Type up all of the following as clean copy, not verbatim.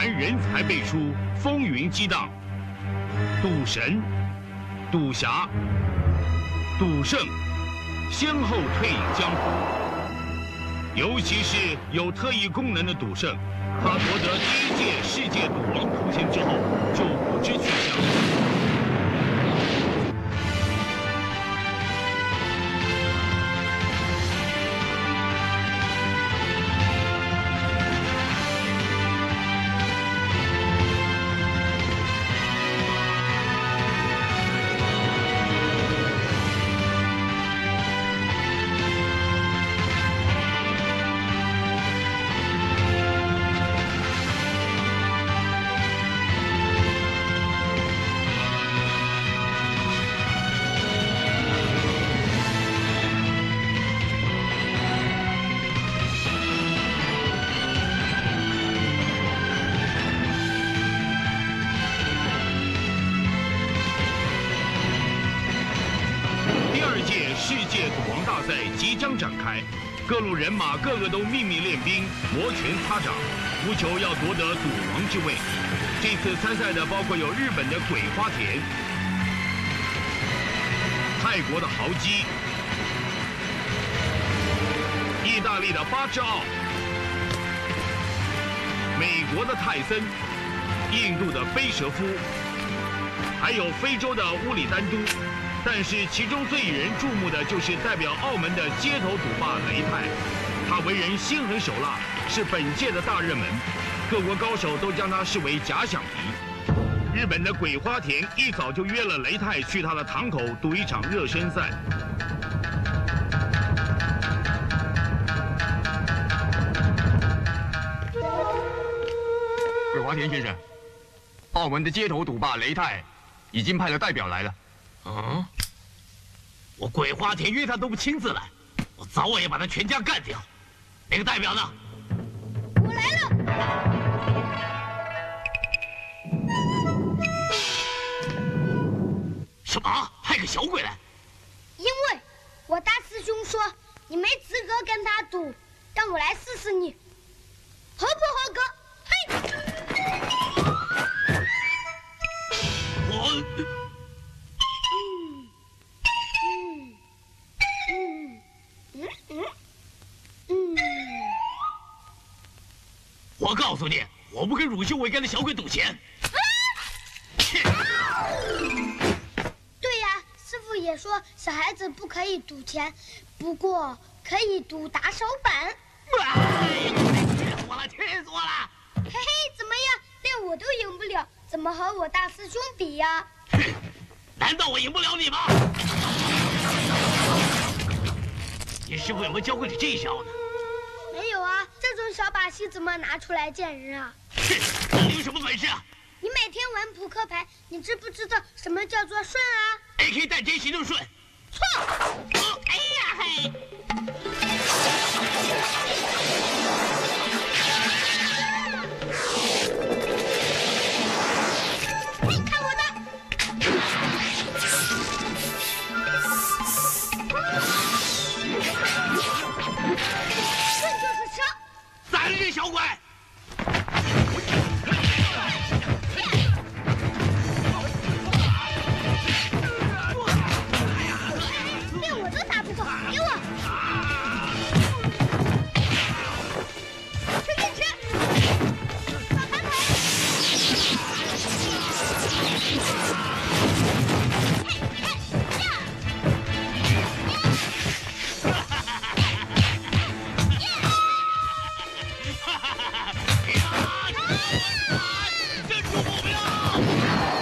团人才辈出，风云激荡。赌神、赌侠、赌圣先后退隐江湖，尤其是有特异功能的赌圣，他夺得第1届世界赌王头衔之后，就不知去向。 即将展开，各路人马个个都秘密练兵，摩拳擦掌，务求要夺得赌王之位。这次参赛的包括有日本的鬼花田、泰国的豪基、意大利的巴治奥、美国的泰森、印度的贝舍夫，还有非洲的乌里丹都。 但是其中最引人注目的就是代表澳门的街头赌霸雷泰，他为人心狠手辣，是本届的大热门，各国高手都将他视为假想敌。日本的鬼花田一早就约了雷泰去他的堂口赌一场热身赛。 鬼花田先生，澳门的街头赌霸雷泰已经派了代表来了。 嗯，我鬼花田约他都不亲自来，我早晚要把他全家干掉。那个代表呢？ 我来了。 什么？派个小鬼来？ 因为我大师兄说你没资格跟他赌，让我来试试你合不合格。嘿！ 我。 我告诉你，我不跟乳臭未干的小鬼赌钱。 对呀，师傅也说小孩子不可以赌钱，不过可以赌打手板。 哎呀，气死我了，气死我了！ 嘿嘿，怎么样？连我都赢不了，怎么和我大师兄比呀？ 哼，难道我赢不了你吗？你师傅有没有教过你这一招呢？ 没有啊，这种小把戏怎么拿出来见人啊？ 是，那你有什么本事啊？ 你每天玩扑克牌，你知不知道什么叫做顺啊 ？AK 弹真行动顺。 错。 哎呀嘿！ 嘿，看我的！ 三日小鬼！ 连我都打不过，给我！吃进去！打盘腿！嘿嘿呀！ 镇住目标！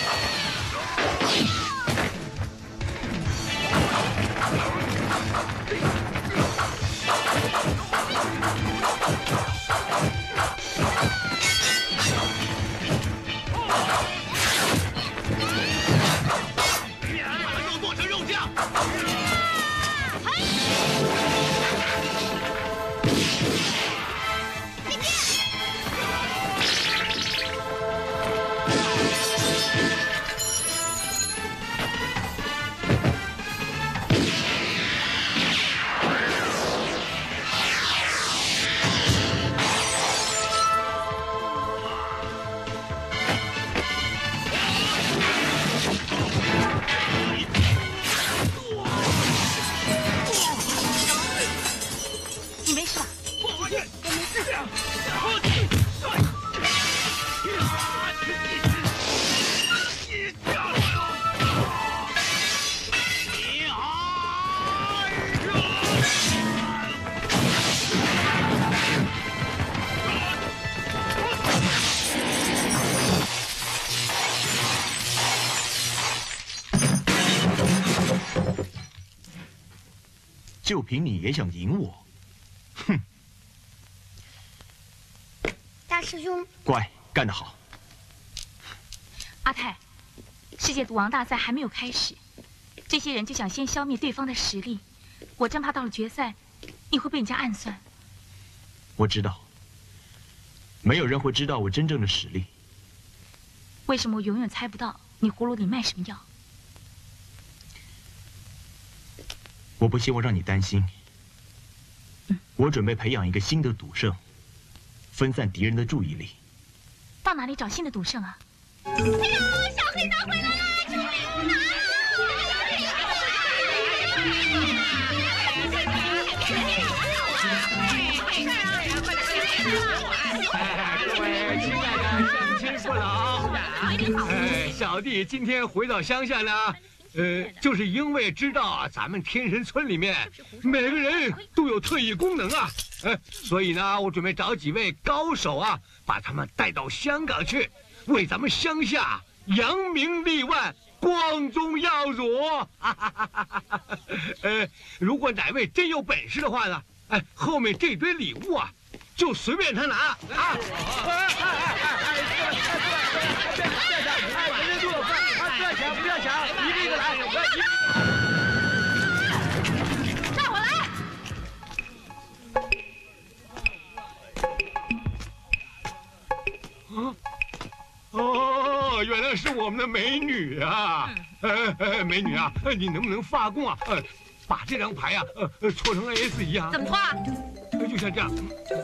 把肉剁成肉酱！ 就凭你也想赢我？哼！ 大师兄， 乖，干得好。 阿泰，世界赌王大赛还没有开始，这些人就想先消灭对方的实力，我真怕到了决赛，你会被人家暗算。 我知道，没有人会知道我真正的实力。 为什么我永远猜不到你葫芦里卖什么药？ 我不希望让你担心。我准备培养一个新的赌圣，分散敌人的注意力。 到哪里找新的赌圣啊？ 哎呦，小黑蛋回来了！救命啊！ 各位亲爱的乡亲父老，小弟今天回到乡下呢，就是因为知道咱们天神村里面每个人都有特异功能啊，所以呢，我准备找几位高手啊，把他们带到香港去，为咱们乡下扬名立万，光宗耀祖。如果哪位真有本事的话呢，后面这堆礼物啊，就随便他拿啊！不要抢，一个一个来。 让我来！ 哦，原来是我们的美女啊！美女啊，你能不能发功啊？把这张牌啊，搓成 S 一样。 怎么搓啊？ 就像这样，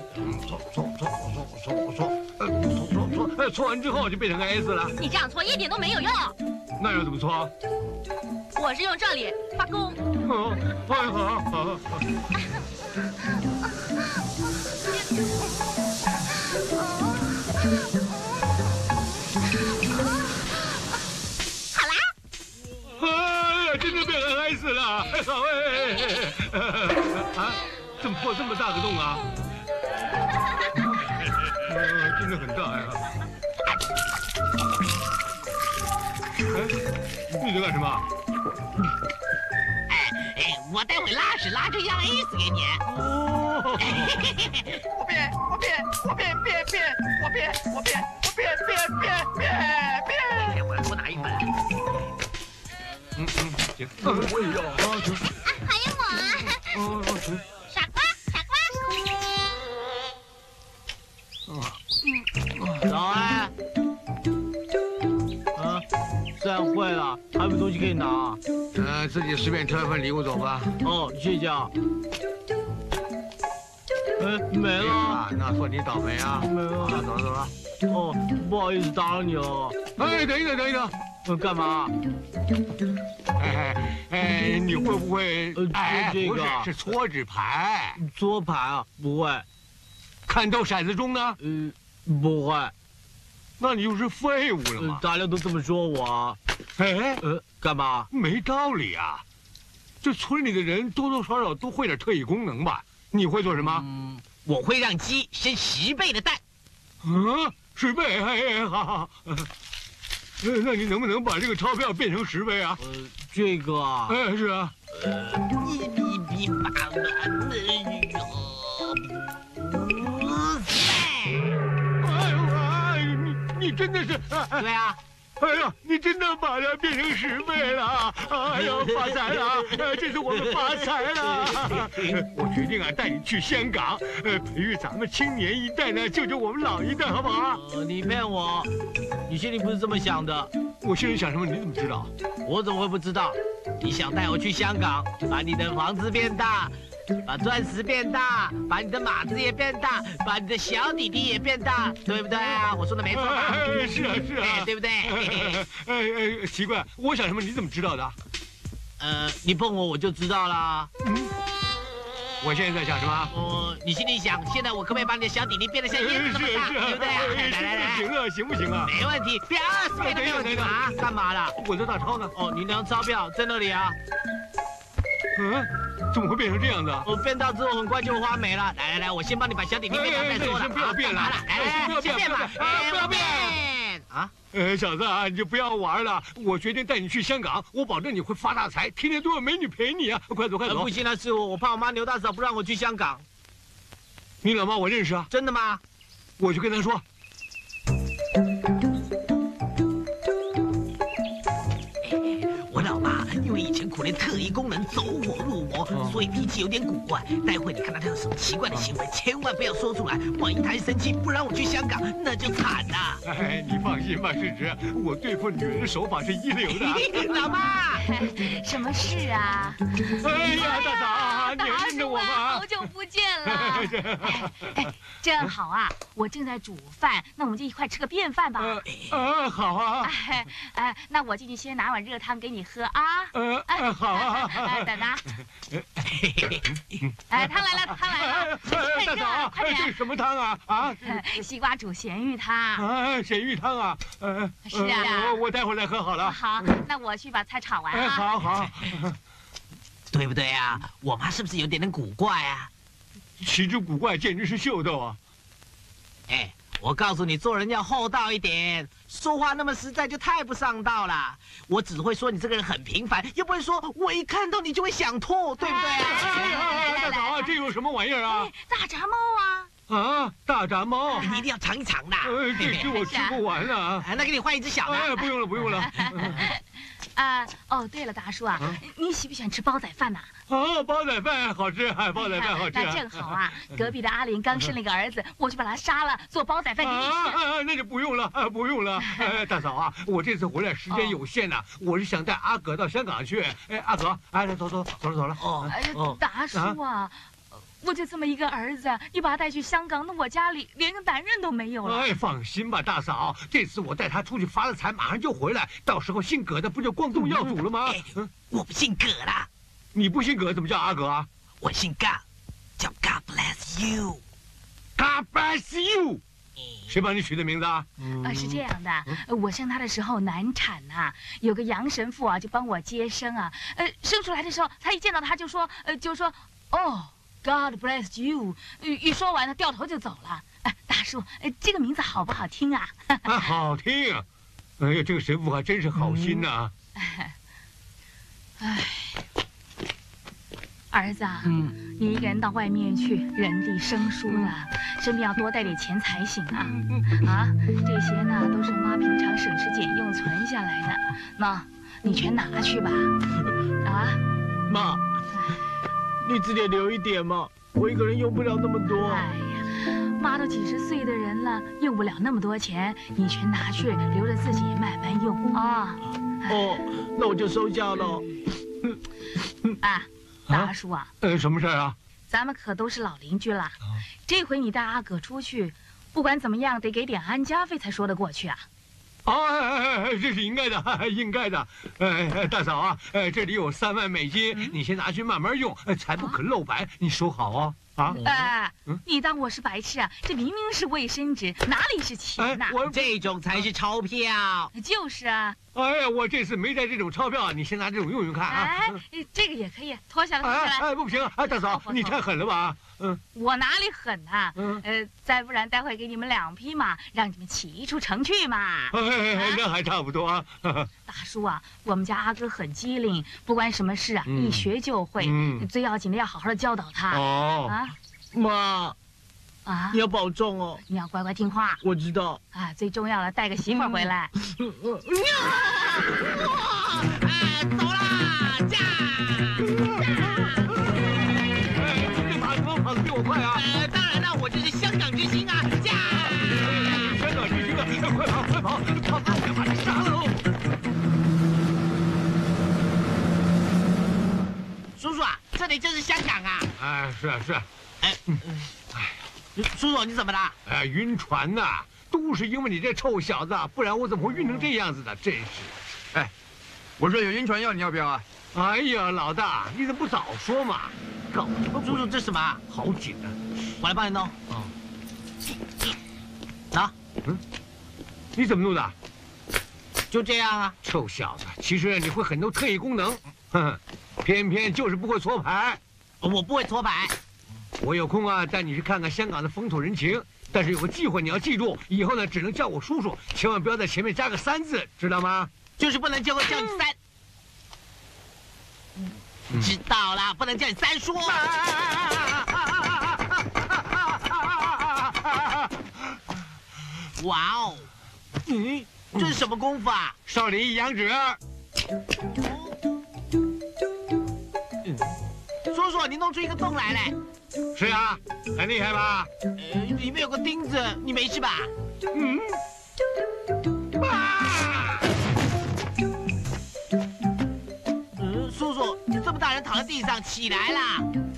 搓完之后就变成个 S 了。 你这样搓一点都没有用。 那要怎么搓？ 我是用这里发功。 好。 好啦。 哎呀，真的变成 S 了！啊，怎么破这么大个洞啊？真的很大呀！你在干什么？ 我待会拉屎拉出一样 S 给你。 哦， 我变，我多拿一份。 行。我也要啊，行。 还有我啊！ 行。 傻瓜。 早安。散会了，还有没有东西可以拿？ 自己随便挑一份礼物走吧。 哦，谢谢啊。没了。 那算你倒霉啊。 没了。 走了。 哦，不好意思打扰你了。 等一等。 干嘛？ 你会不会？ 这个是搓纸牌。 搓牌啊？不会。 看透骰子钟呢？ 不会。 那你就是废物了吗？ 大家都这么说我。干嘛？ 没道理啊！这村里的人多多少少都会点特异功能吧？你会做什么？ 我会让鸡生10倍的蛋。 10倍？好。那你能不能把这个钞票变成10倍啊？ 这个啊？ 是啊。你真的是？ 对啊。 哎呀，你真的把它变成10倍了！哎呦，发财了！这次我们发财了！我决定啊，带你去香港，培育咱们青年一代呢，救救我们老一代，好不好？ 你骗我，你心里不是这么想的。 我心里想什么，你怎么知道？ 我怎么会不知道？你想带我去香港，把你的房子变大，把钻石变大，把你的马子也变大，把你的小弟弟也变大，对不对啊？我说的没错吧？ 是啊， 对不对？ 奇怪，我想什么你怎么知道的？ 你碰我就知道啦。 我现在在想什么？ 你心里想，现在我可不可以把你的小弟弟变得像椰子那么大，对不对？ 来，行不行啊？ 没问题，变20倍都没问题啊！干嘛了？ 我的大钞呢？ 你那张钞票在那里啊。 怎么会变成这样的？ 我变大之后很快就花没了。来，我先帮你把小弟弟变大再说了。 不要变了， 来，先变吧。不要变。 啊？ 小子啊，你就不要玩了。我决定带你去香港，我保证你会发大财，天天都有美女陪你啊！快走，快走！ 不行啊，师傅，我怕我妈牛大嫂不让我去香港。 你老妈我认识啊， 真的吗？ 我去跟她说。 我老妈因为以前苦练特异功能走火入魔，所以脾气有点古怪。待会你看到她有什么奇怪的行为，千万不要说出来，万一她一生气不让我去香港，那就惨了。 你放心吧，世侄，我对付女人的手法是一流的。 老妈， 什么事啊？ 哎呀，大嫂，你认得我吗？ 好久不见了。正好啊，我正在煮饭，那我们就一块吃个便饭吧。 好啊。 那我进去先拿碗热汤给你喝啊。 好啊。 等等。汤来了，汤来了。 大嫂， 快点。 这是什么汤啊？啊？ 西瓜煮咸芋汤。 咸芋汤啊？ 是啊。 我待会儿来喝好了。 好，那我去把菜炒完啊。 好。 对不对啊？我妈是不是有点古怪啊？ 奇之古怪，简直是秀逗啊！ 我告诉你，做人要厚道一点，说话那么实在就太不上道了。我只会说你这个人很平凡，又不会说我一看到你就会想吐，对不对啊？ 大嫂，这有什么玩意儿啊？ 大闸猫啊！大闸猫， 你一定要尝一尝的。 这只我吃不完了。 那给你换一只小的。 不用了。 对了，大叔啊，你喜不喜欢吃煲仔饭呐？ 煲仔饭好吃，煲仔饭好吃。 那正好啊，隔壁的阿莲刚生了一个儿子，我去把他杀了，做煲仔饭给你吃。 那就不用了。大嫂啊，我这次回来时间有限呐，我是想带阿葛到香港去。阿葛，来走了。 大叔啊。我就这么一个儿子，你把他带去香港，那我家里连个男人都没有了。 放心吧，大嫂，这次我带他出去发了财，马上就回来，到时候姓葛的不就光宗耀祖了吗？ 我不姓葛啦。 你不姓葛，怎么叫阿葛啊？ 我姓 God， 叫 God bless you。God bless you。谁帮你取的名字啊？ 是这样的，我生他的时候难产呐，有个杨神父啊就帮我接生啊，生出来的时候，他一见到他就说哦。God bless you！ 一说完，他掉头就走了。大叔，这个名字好不好听啊？ 好听。哎呀，这个神父还真是好心呐。 儿子啊，你一个人到外面去，人地生疏了，身边要多带点钱才行啊。这些呢都是妈平常省吃俭用存下来的，那你全拿去吧。 妈。你自己留一点嘛，我一个人用不了那么多。 哎呀，妈都几十岁的人了，用不了那么多钱，你全拿去，留着自己慢慢用啊。 那我就收下了。 大叔啊， 什么事啊？ 咱们可都是老邻居了，这回你带阿葛出去，不管怎么样得给点安家费才说得过去啊。 这是应该的，大嫂啊，这里有3万美金，你先拿去慢慢用，财不可露白，你收好啊。 你当我是白痴啊？这明明是卫生纸，哪里是钱呐？ 这种才是钞票。 就是啊。 我这次没带这种钞票，你先拿这种用用看啊。 这个也可以，脱下来。 不行，大嫂，你太狠了吧？ 我哪里狠呐？再不然待会给你们2匹马，让你们骑出城去嘛。 那还差不多啊。 大叔啊，我们家阿哥很机灵，不管什么事啊，一学就会。最要紧的要好好的教导他。 妈。你要保重哦， 你要乖乖听话。 我知道。 最重要的带个媳妇回来。 走啦，驾！ 这马怎么跑得比我快啊？ 当然了，我这是香港之星啊，驾！ 香港之星啊，快跑！要把他杀了！ 叔叔啊，这里就是香港啊。 是啊。 叔叔，你怎么了？ 晕船呐，都是因为你这臭小子，不然我怎么会晕成这样子的？真是。 我说有晕船药，你要不要啊？ 哎呀，老大，你怎么不早说嘛？搞什么？ 叔叔，这什么？ 好紧啊！ 我来帮你弄。拿。 你怎么弄的？ 就这样啊。 臭小子，其实你会很多特异功能，偏偏就是不会搓牌。 我不会搓牌。 我有空啊，带你去看看香港的风土人情。但是有个忌讳，你要记住，以后呢只能叫我叔叔，千万不要在前面加个3字，知道吗？ 就是不能叫你三。知道了，不能叫你三叔。哇哦，这是什么功夫啊？ 少林一阳指。 叔叔，你弄出一个洞来嘞。 是啊，很厉害吧？ 里面有个钉子，你没事吧？叔叔，这么大人躺在地上，起来啦！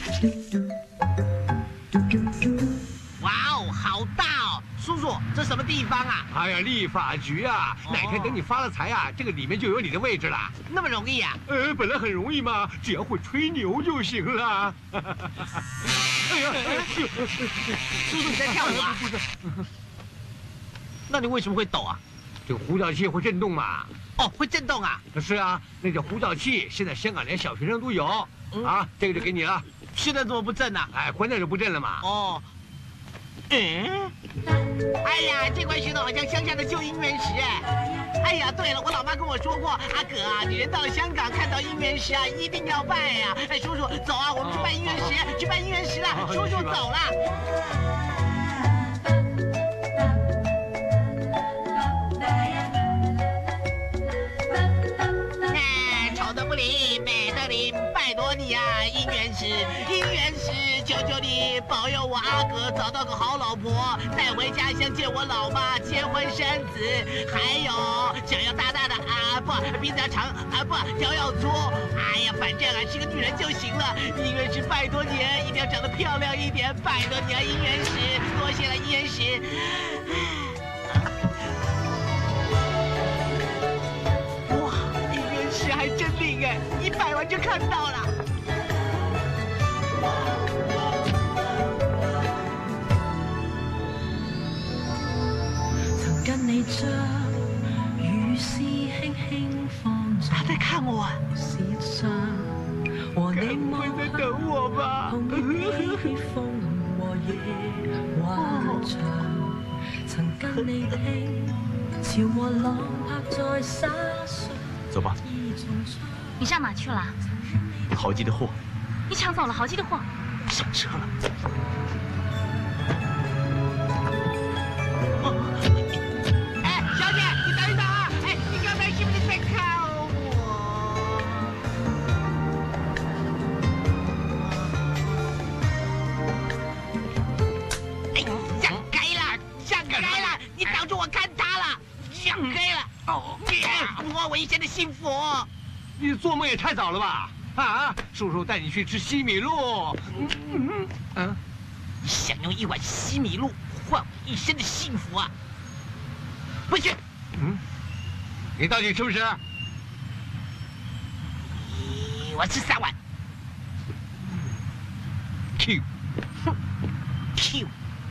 哇哦，好大哦！叔叔，这什么地方啊？ 哎呀，立法局啊！哪天等你发了财啊，这个里面就有你的位置了。 那么容易啊？ 本来很容易嘛，只要会吹牛就行了。哎呀， 叔叔你在跳舞啊？ 不是， 那你为什么会抖啊？ 这个呼叫器会震动嘛？ 哦，会震动啊？ 是啊，那叫呼叫器，现在香港连小学生都有。啊，这个就给你了。 现在怎么不震呢？ 哎，关键是不震了嘛。 哦。哎呀，这块石头好像乡下的旧姻缘石哎。哎呀，对了，我老妈跟我说过，阿哥啊，你人到了香港看到姻缘石啊，一定要拜呀。哎，叔叔，走啊，我们去拜姻缘石，去拜姻缘石了。叔叔走了。丑的不灵，美的灵，拜托你啊，姻缘石，姻缘石，求求你保佑我阿哥找到个好老婆，带回家乡见我老妈，结婚生子。还有脚要大大的啊，不，鼻子要长啊，不，脚要粗。哎呀，反正啊是个女人就行了。姻缘石，拜托你，一定要长得漂亮一点，拜托你啊，姻缘石，多谢了姻缘石。哇，姻缘石还真灵哎，一拜完就看到了。他在看我，该不会在等我吧？ 走吧。 你上哪去了？ 豪记的货。 你抢走了豪记的货？ 上车了。 哎，小姐，你等一等啊！哎，你刚才是不是在看我？哎，想开了，想开了！你挡住我看他了，想开了！哦，我一生的幸福。 你做梦也太早了吧？啊，叔叔带你去吃西米露。 你想用一碗西米露换我一生的幸福啊？不去。 你到底吃不吃？ 我吃3碗。 Q。 Q。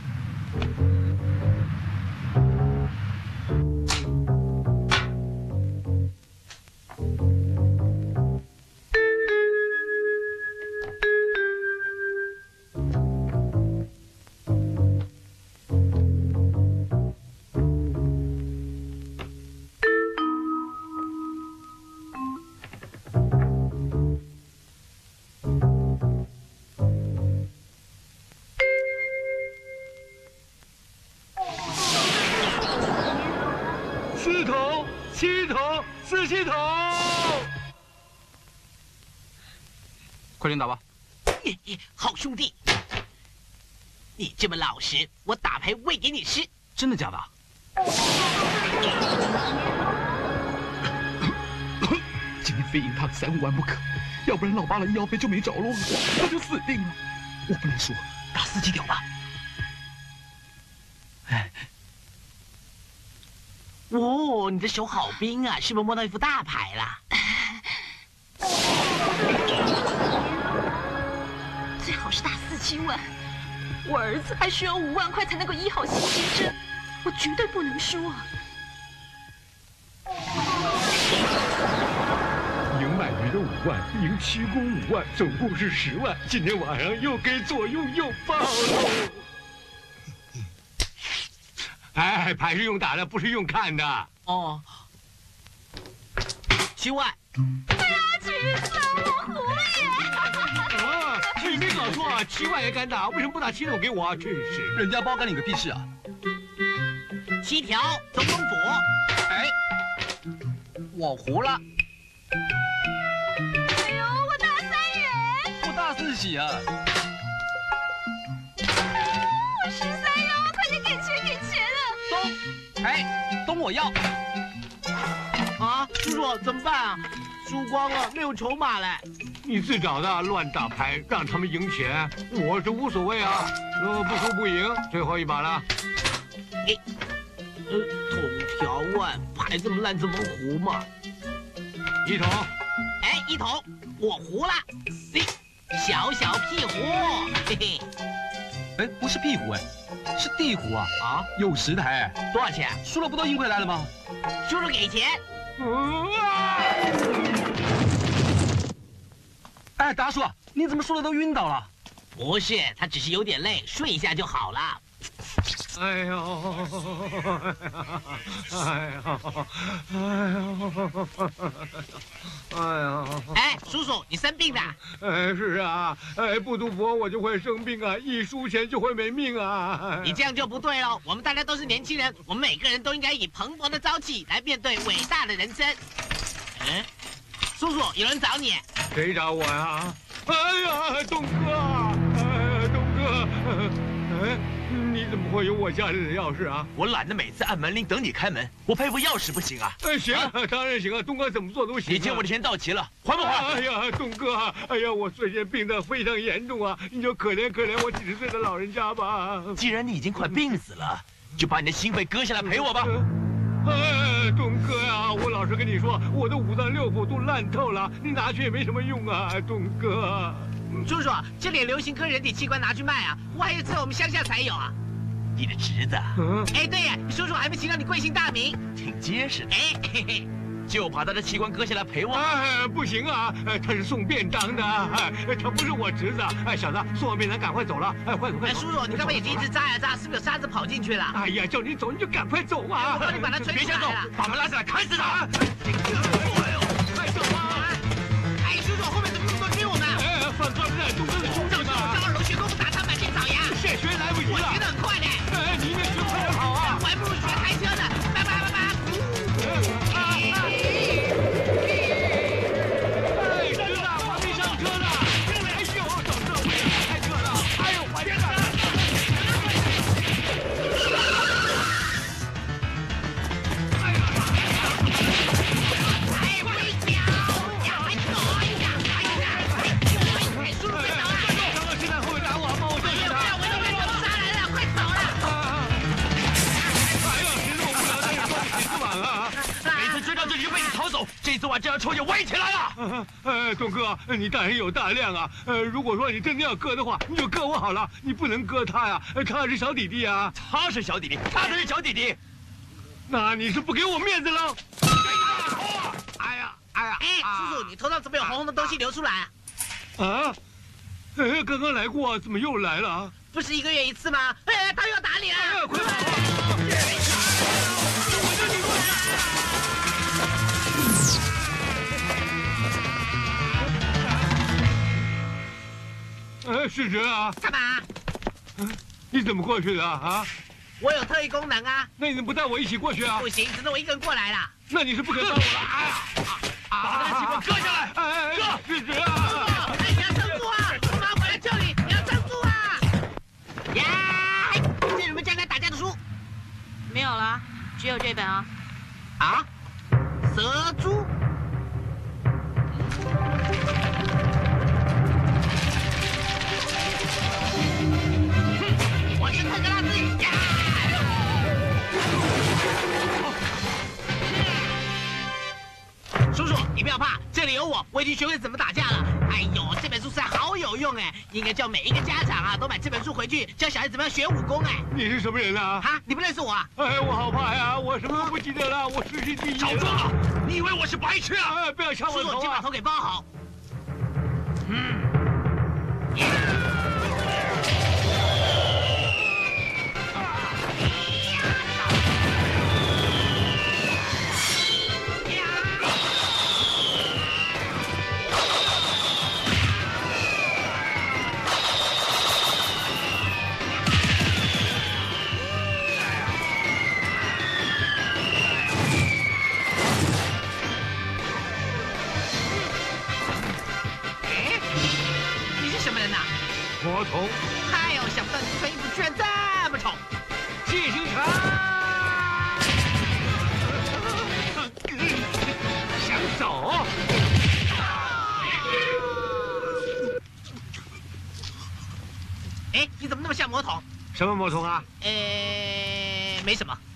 4桶、7桶、47桶。 快点打吧。 好兄弟，你这么老实，我打牌喂给你吃。 真的假的？今天非赢他的3、5万不可，要不然老爸的医药费就没着落了，那就死定了。我不能输，打4几条吧。哎。 哦，你的手好冰啊，是不是摸到一副大牌了？ 最好是打4、7万，我儿子还需要5万块才能够医好心肌症，我绝对不能输啊！ 赢买鱼的的5万，赢七公5万，总共是10万。今天晚上又给左右又爆了。哎，牌是用打的，不是用看的。 哦，7万。 哎呀，气死我，糊了耶！ 啊，你没搞错啊，7万也敢打，为什么不打7筒给我啊？真是， 人家包干你个屁事啊 7条总统府。哎，我糊了。 哎呦，我大3元， 我大4喜啊！ 我13元，快点给钱了！ 东，哎，东我要。 啊，叔叔怎么办啊？输光了，没有筹码嘞。 你自找的，乱打牌让他们赢钱，我是无所谓啊。不输不赢，最后一把了。 筒条腕，牌这么烂，怎么胡嘛 1筒。 哎，1筒，我胡了。小小屁胡，嘿嘿。 哎，不是屁股哎，是地虎啊！啊，有10台哎， 多少钱？ 输了不都赢回来了吗？ 叔叔给钱。 哎，达叔，你怎么输的都晕倒了？ 不是，他只是有点累，睡一下就好了。 哎呦，哎呦，哎呦！ 哎，叔叔，你生病的？ 哎，是啊，哎，不赌博我就会生病啊，一输钱就会没命啊。 你这样就不对了，我们大家都是年轻人，我们每个人都应该以蓬勃的朝气来面对伟大的人生。叔叔，有人找你。 谁找我呀？哎呀，东哥，东哥，哎。你怎么会有我家里的钥匙啊？ 我懒得每次按门铃等你开门，我配副钥匙不行啊？ 行，当然行啊，东哥怎么做都行。 你借我的钱到期了，还不还？ 哎呀，东哥，哎呀，我最近病得非常严重啊，你就可怜可怜我90岁的老人家吧。 既然你已经快病死了，就把你的心肺割下来赔我吧。 哎，东哥呀，我老实跟你说，我的5脏6腑都烂透了，你拿去也没什么用啊，东哥。 叔叔，这里流行割人体器官拿去卖啊，我还以为只有我们乡下才有啊。 你的侄子？ 哎，对呀，叔叔还没提到你贵姓大名， 挺结实的。 哎，嘿嘿， 就把他的器官割下来赔我。 哎，不行啊，他是送便当的，他不是我侄子。哎，小子，送完便当赶快走了。哎，快走快走。 叔叔，你干嘛眼睛一直眨呀眨？是不是有沙子跑进去了？ 哎呀，叫你走你就赶快走啊！ 我帮你把他吹出来了。 把他拉下来，砍死他！ 哎呦，快走啊！ 哎，叔叔，后面怎么那么多追我们？ 哎，放高利贷，东哥是兄弟嘛。 上2楼学功夫打他满地找牙。 现学来不及了。 我学得很快的。 哎，你应该学快点跑啊！ 我还不如学开车呢。叭叭叭叭。 这次我真要抽你围起来了！ 东哥，你大人有大量啊！如果说你真的要割的话，你就割我好了，你不能割他呀，他是小弟弟啊。 他是小弟弟，他才是小弟弟。 那你是不给我面子了？ 哎呀，叔叔，你头上怎么有红红的东西流出来啊？ 啊？刚刚来过，怎么又来了啊？ 不是1个月1次吗？哎，他又要打你了！ 快跑！世侄啊！ 干嘛？ 你怎么过去的啊？ 我有特异功能啊！ 那你怎么不带我一起过去啊？ 不行，只能我一个人过来了。 那你是不肯帮我了？哎呀！ 把他的器官割下来！ 割！世侄啊！ 哎，你要撑住啊！我马上回来救你，你要撑住啊！呀！这是你们将来打架的书？ 没有了，只有这本啊。 啊？蛇猪？我是特格拉斯呀！叔叔，你不要怕，这里有我，我已经学会怎么打架了。哎呦，这本书实在好有用。 用哎，应该叫每一个家长啊都买这本书回去，教小孩怎么样学武功哎。 你是什么人啊？ 哈，你不认识我啊？ 哎，我好怕呀，我什么都不记得了，我世界第一。 少装了！你以为我是白痴啊？ 哎，不要抢我头叔叔，先把啊！ 头给包好。 魔童， 哎呦，想不到你穿衣服居然这么丑！ 寄生虫，想走？ 哎，你怎么那么像魔童？ 什么魔童啊？ 没什么。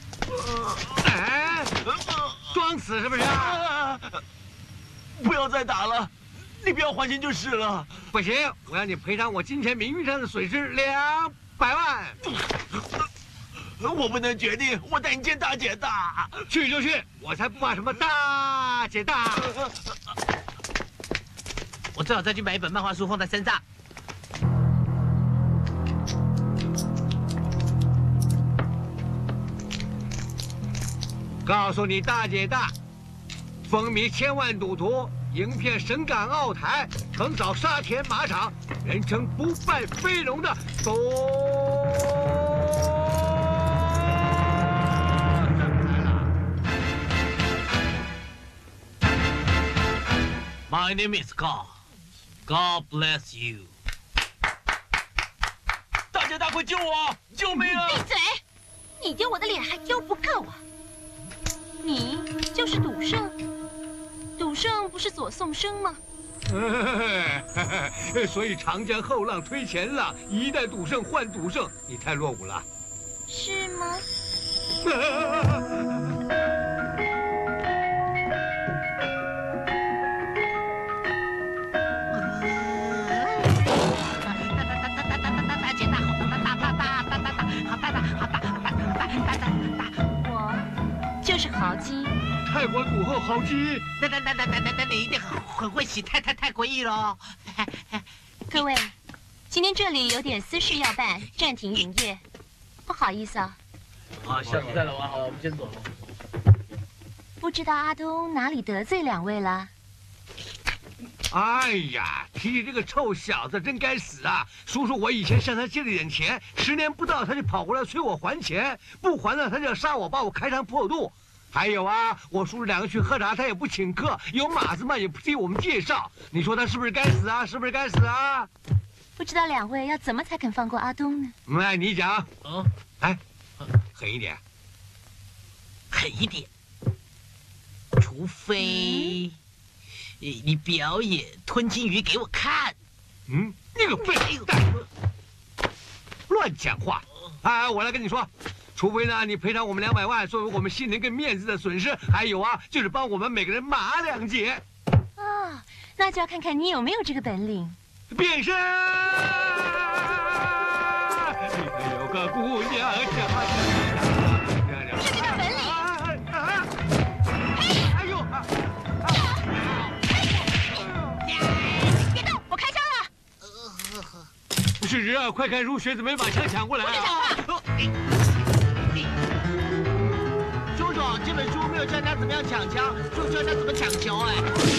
哎，装死是不是？ 不要再打了，你不要还钱就是了。 不行，我要你赔偿我今天名誉上的损失200万。 我不能决定，我带你见大姐大。 去就去，我才不怕什么大姐大。 我最好再去买一本漫画书放在身上。 告诉你大姐大，风靡千万赌徒，迎遍省港澳台，横扫沙田马场，人称不败飞龙的董来了。 My name is God. God bless you. 大姐大，快救我！救命啊！ 闭嘴！你丢我的脸还丢不够啊！你就是赌圣，赌圣不是左颂生吗？ 所以长江后浪推前浪，一代赌圣换赌圣，你太落伍了。 是吗？ 大姐大，好我就是豪鸡。 泰国赌后豪鸡。 等，你一定很会洗，太诡异喽。 各位，今天这里有点私事要办，暂停营业，不好意思啊。 好，下次再来玩好了，我们先走了。 不知道阿东哪里得罪2位了？ 哎呀，提起这个臭小子，真该死啊！叔叔，我以前向他借了点钱，10年不到他就跑过来催我还钱，不还呢他就要杀我，把我开肠破肚。还有啊，我叔叔2个去喝茶，他也不请客，有马子嘛也不替我们介绍，你说他是不是该死啊？是不是该死啊？ 不知道2位要怎么才肯放过阿东呢？ 哎，你讲。 嗯， 哎，狠一点， 狠一点，除非你表演吞金鱼给我看。 嗯，你个笨蛋，乱讲话！哎，我来跟你说。除非呢，你赔偿我们200万，作为我们心灵跟面子的损失。还有啊，就是帮我们每个人码2节。 啊，那就要看看你有没有这个本领。 变身！有个姑娘叫是这个本领。 哎呦！ 别动，我开枪了。 是人啊，快看书，学子没把枪抢过来啊！ 叔叔，这本书没有教人家怎么样抢枪，就教人家怎么抢球哎。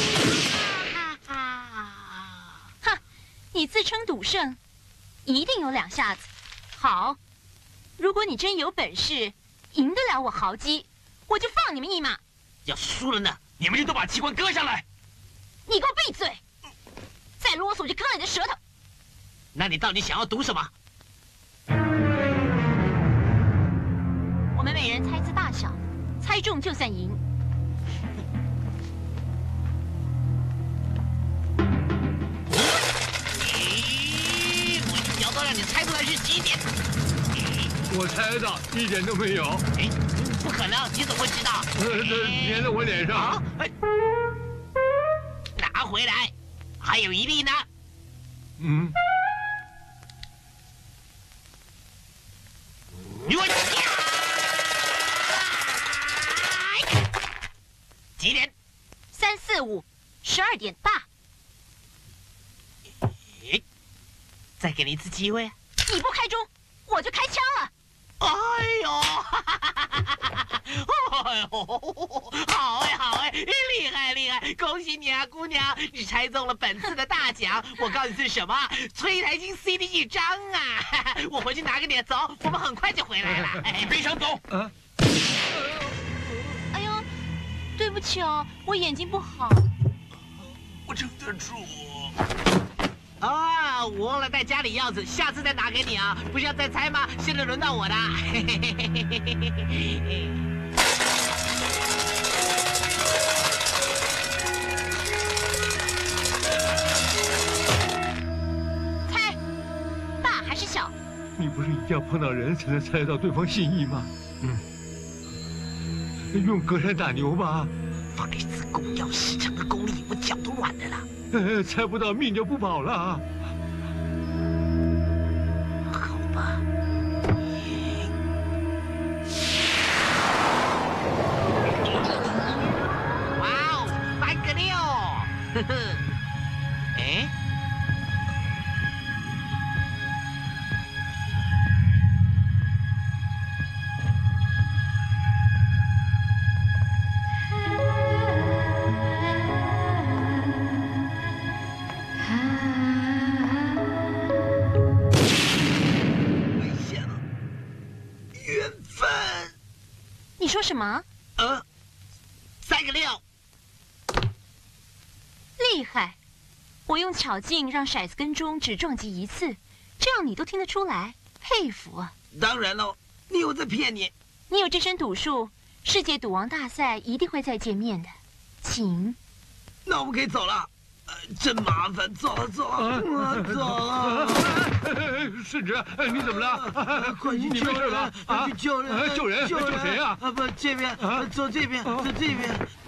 哼，你自称赌圣，一定有2下子。好，如果你真有本事，赢得了我豪鸡，我就放你们一马。 要输了呢， 你们就都把器官割下来！ 你给我闭嘴！再啰嗦就割了你的舌头。 那你到底想要赌什么？ 我们每人猜字大小，猜中就算赢。 我摇到让你猜出来是几点？ 我猜到1点都没有。 哎，不可能，你怎么会知道？ 这粘在我脸上。 拿回来，还有1粒呢。 你我几点 ？3、4、5、12点大。 再给你一次机会。 你不开中，我就开枪了。 哎呦，哎呦，好哎好哎，厉害厉害！恭喜你啊，姑娘，你猜中了本次的大奖。我告诉你是什么？崔台金 CD 一张啊！我回去拿给你，走，我们很快就回来了。 你别想走。 哎呦，对不起哦，我眼睛不好。 我撑得住。啊，我忘了带家里钥匙，下次再拿给你啊！不是要再猜吗？现在轮到我的。 猜，大还是小？ 你不是一定要碰到人才能猜得到对方心意吗？用隔山打牛吧。 放一次公要10成的功力，我脚都软了啦。 猜不到命就不保了。 好吧。哇哦，3个6！呵呵。哎。 你说什么 ？3个6， 厉害！我用巧劲让骰子跟钟只撞击1次，这样你都听得出来，佩服啊！ 当然喽，你有在骗你。 你有这身赌术，世界赌王大赛一定会再见面的，请。 那我们可以走了。真麻烦，走了走了，我走了。 世侄，你怎么了？ 快去救人！去救人！ 救人！救谁啊？ 不，这边，走这边，走这边。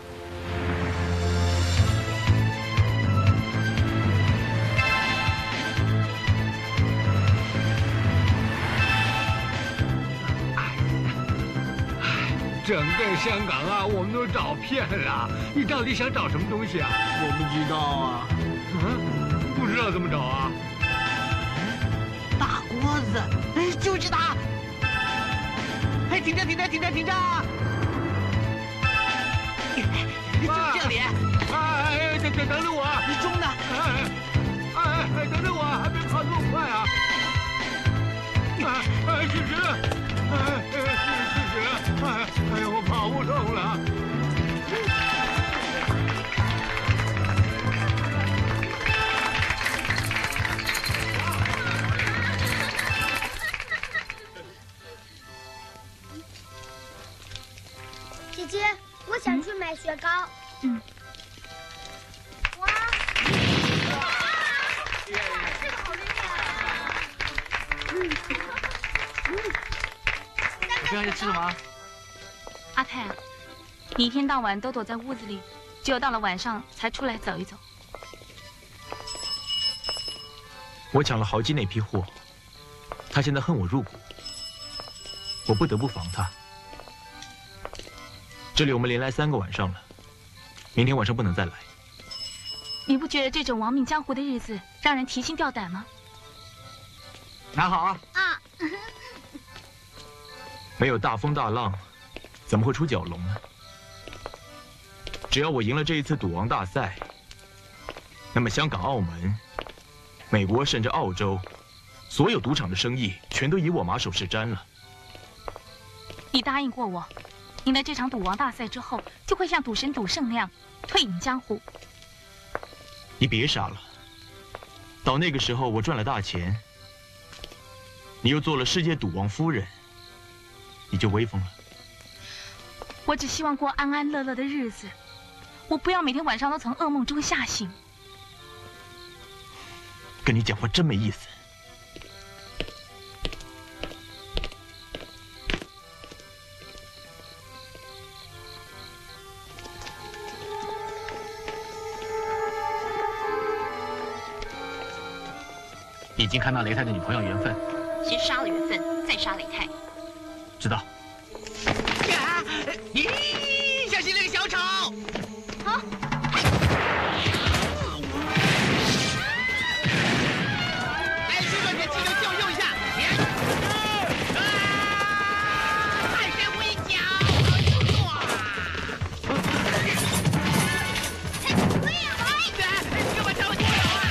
整个香港啊，我们都找遍了。你到底想找什么东西啊？ 我不知道啊。 不知道怎么找啊？ 大锅子，就是它！哎，停着，停着，停着，停着！就是这里。 哎，等着我！ 你中呢？ 哎，等着我，还没跑那么快啊！世侄，世侄，哎呀，我跑不动了。 姐姐，我想去买雪糕。哇！这个好厉害！ 你刚才吃什么？ 阿泰，你一天到晚都躲在屋子里，只有到了晚上才出来走一走。 我抢了豪基那批货，他现在恨我入骨，我不得不防他。这里我们连来3个晚上了，明天晚上不能再来。 你不觉得这种亡命江湖的日子让人提心吊胆吗？ 拿好啊！ 啊！ 没有大风大浪，怎么会出蛟龙呢？只要我赢了这一次赌王大赛，那么香港、澳门、美国甚至澳洲，所有赌场的生意全都以我马首是瞻了。 你答应过我，赢了这场赌王大赛之后，就会像赌神赌圣那样退隐江湖。 你别傻了，到那个时候我赚了大钱，你又做了世界赌王夫人，你就威风了。 我只希望过安安乐乐的日子，我不要每天晚上都从噩梦中吓醒。 跟你讲话真没意思。 已经看到雷太的女朋友缘分。 先杀了缘分，再杀雷太。 知道。 咦，小心那个小丑！ 好。 哎，兄弟，你的技能借我用一下。泰山微脚，哇！ 可以啊， 干嘛朝我跳啊？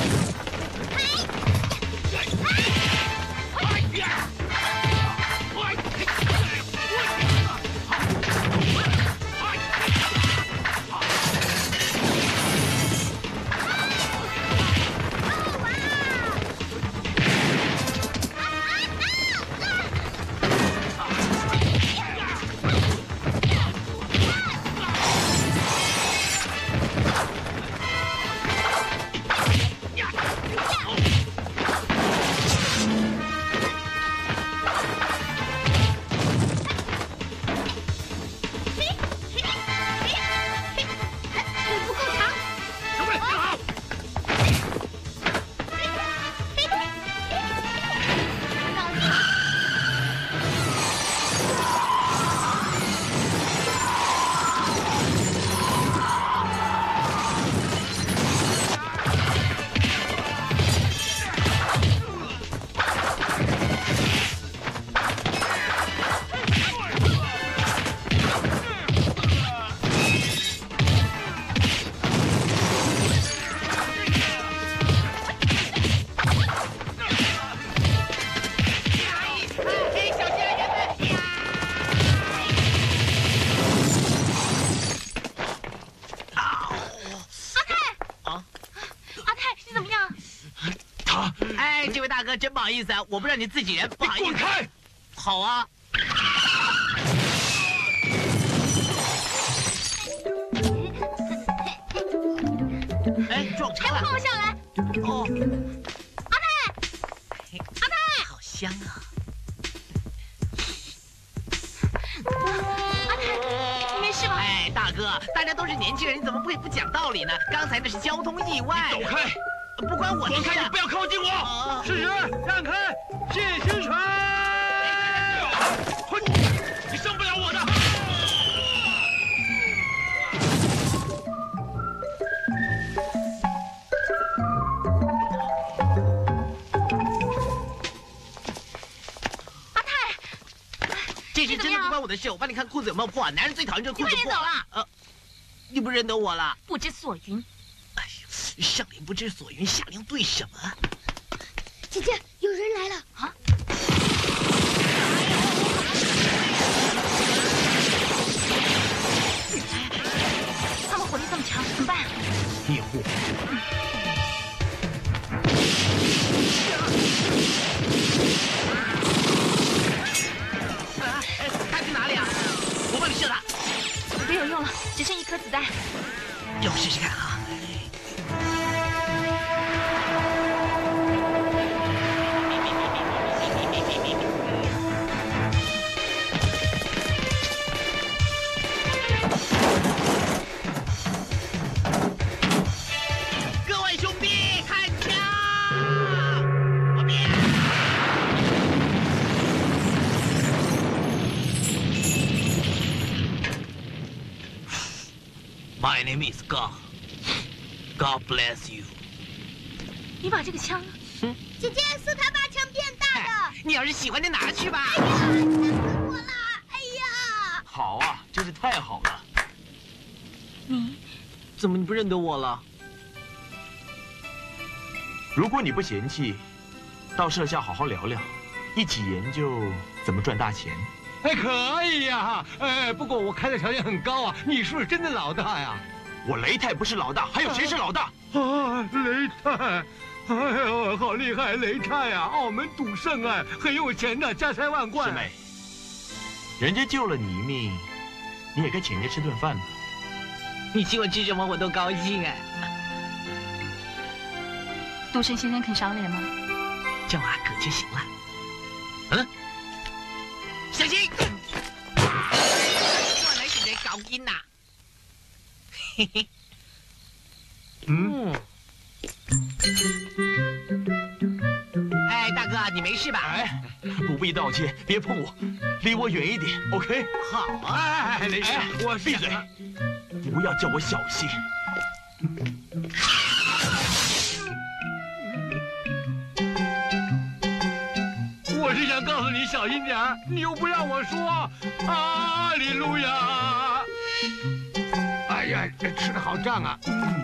这位大哥，真不好意思啊，我不让你自己人，不好意思。 滚开！ 好啊。哎，撞车了！ 放我下来！ 哦， 阿泰，阿泰， 好香啊！ 阿泰，你没事吧？ 哎，大哥，大家都是年轻人，你怎么会不讲道理呢？刚才那是交通意外。 走开！ 不关我的事。 滚开！你不要靠近我！ 是人，让开！谢星辰！你伤不了我的。 阿泰， 这事真的不关我的事，我帮你看裤子有没有破。男人最讨厌这裤子破。 你快点走了。 你不认得我了？ 不知所云。 哎呦，上联不知所云，下联对什么？ 姐姐，有人来了啊！他们火力这么强，怎么办？ 猎户。 他去哪里啊？我帮你射他。 没有用了，只剩1颗子弹。 让我试试看啊！各位兄弟，看枪！我变。My name is God. God bless you. 你把这个枪， 姐姐，是他把枪变大的。 你要是喜欢就拿去吧。 吓死我了！哎呀！ 好啊，真是太好了。 你怎么你不认得我了？ 如果你不嫌弃，到社下好好聊聊，一起研究怎么赚大钱。 哎，可以呀！哎，不过我开的条件很高啊，你是不是真的老大呀？ 我雷太不是老大，还有谁是老大？ 啊，雷太！哎呦，好厉害，雷太啊！澳门赌圣哎，很有钱的，家财万贯。 师妹，人家救了你一命，你也该请人家吃顿饭吧。 你请我吃什么我都高兴哎。 赌圣先生肯赏脸吗？ 叫我阿哥就行了。嗯，小心！我来给人搞晕呐！嘿嘿。 你没事吧？ 哎，不必道歉，别碰我，离我远一点 ，OK？ 好啊，雷神， 我闭嘴，不要叫我小心。 我是想告诉你小心点儿，你又不让我说，哈利路亚！哎呀，这吃的好胀啊！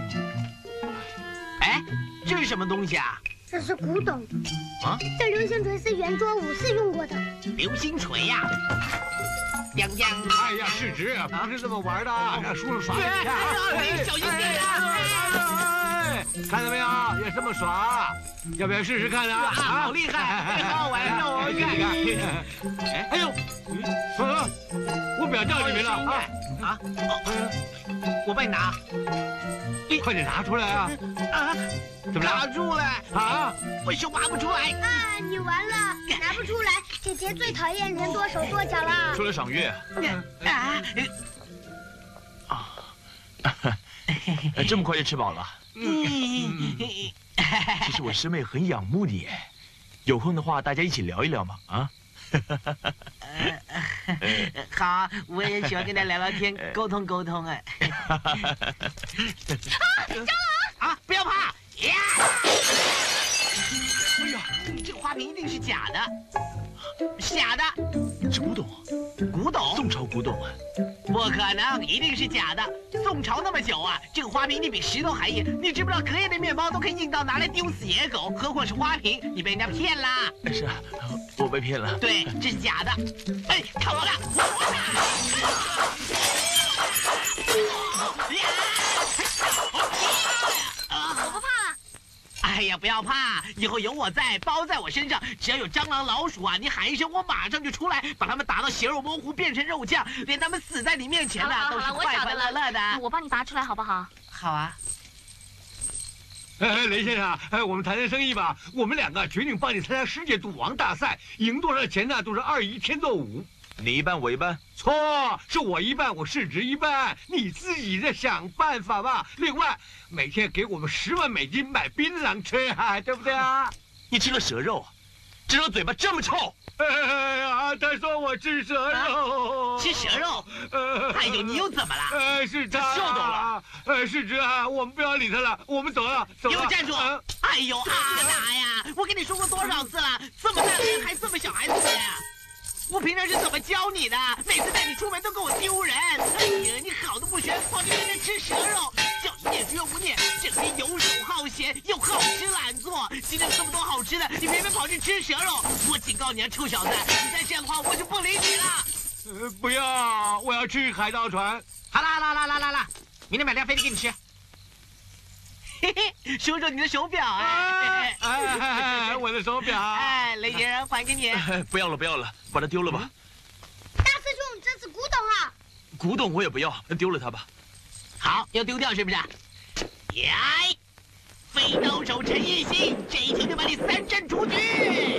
哎，这是什么东西啊？ 这是古董啊， 这流星锤是圆桌武士用过的。 流星锤呀！锵锵！ 哎呀，世侄，不是这么玩的，让叔叔耍你哎看。 小心点呀！ 看到没有？要这么耍，要不要试试看啊？ 好厉害，好好玩，让我看。 哎呦，我表叫你们了啊！ 啊，我帮你拿。 快点拿出来啊！ 啊， 怎么了？ 拿住了啊！ 我手拔不出来。 啊，你完了，拿不出来。姐姐最讨厌人剁手剁脚了。 除了赏月这么快就吃饱了？其实我师妹很仰慕你，有空的话大家一起聊一聊嘛啊！ 好，我也喜欢跟他聊聊天，沟通沟通哎。 蟑螂！ 啊，不要怕！呀！哎呀，这个花瓶一定是假的，假的。 是古董， 古董？ 宋朝古董啊！ 不可能，一定是假的。宋朝那么久啊，这个花瓶一定比石头还硬。你知不知道隔夜的面包都可以硬到拿来丢死野狗，何况是花瓶？你被人家骗啦！ 是啊，我被骗了。 对，这是假的。哎，看我的！ 我不怕了。 哎呀，不要怕，以后有我在，包在我身上。只要有蟑螂、老鼠啊，你喊一声，我马上就出来，把它们打到血肉模糊，变成肉酱，连他们死在你面前呢，都是快快乐乐的。 我帮你拔出来好不好？ 好啊。 雷先生，我们谈谈生意吧。我们两个决定帮你参加世界赌王大赛，赢多少钱呢？都是2:1天作5。 你一半，我一半。 错，是我一半，我市值一半，你自己在想办法吧。另外，每天给我们10万美金买槟榔吃，对不对啊？ 你吃了蛇肉，只有嘴巴这么臭。 哎呀，他说我吃蛇肉， 吃蛇肉。哎呦，你又怎么了？ 是他秀逗了。 市值啊，我们不要理他了，我们走了，走了。 给我站住！哎呦，阿达呀，我跟你说过多少次了，这么大的人还这么小孩子呀？我平常是怎么教你的？每次带你出门都给我丢人。哎呀，你好的不学，跑去天天吃蛇肉，叫你念书又不念，整天游手好闲，又好吃懒做。今天有这么多好吃的，你偏偏跑去吃蛇肉。我警告你啊，臭小子，你再这样的话，我就不理你了。 不要，我要吃海盗船。 好啦，明天买辆飞机给你吃。嘿嘿，说说你的手表啊！ 我的手表。 哎，雷先生，还给你。 不要了，把它丢了吧。 大师兄，这是古董啊！ 古董我也不要，丢了它吧。 好，要丢掉是不是？呀！飞刀手陈奕迅，这一球就把你3阵出局。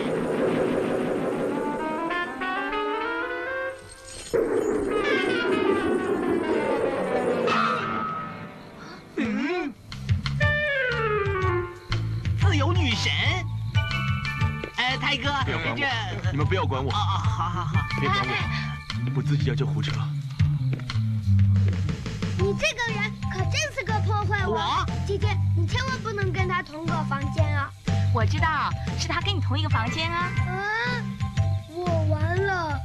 自由女神。泰哥， 不要管我，你们不要管我。 好。 别管我，我自己要救护车。 你这个人可真是个破坏王！姐姐，你千万不能跟他同个房间啊！ 我知道，是他跟你同一个房间啊。 我完了。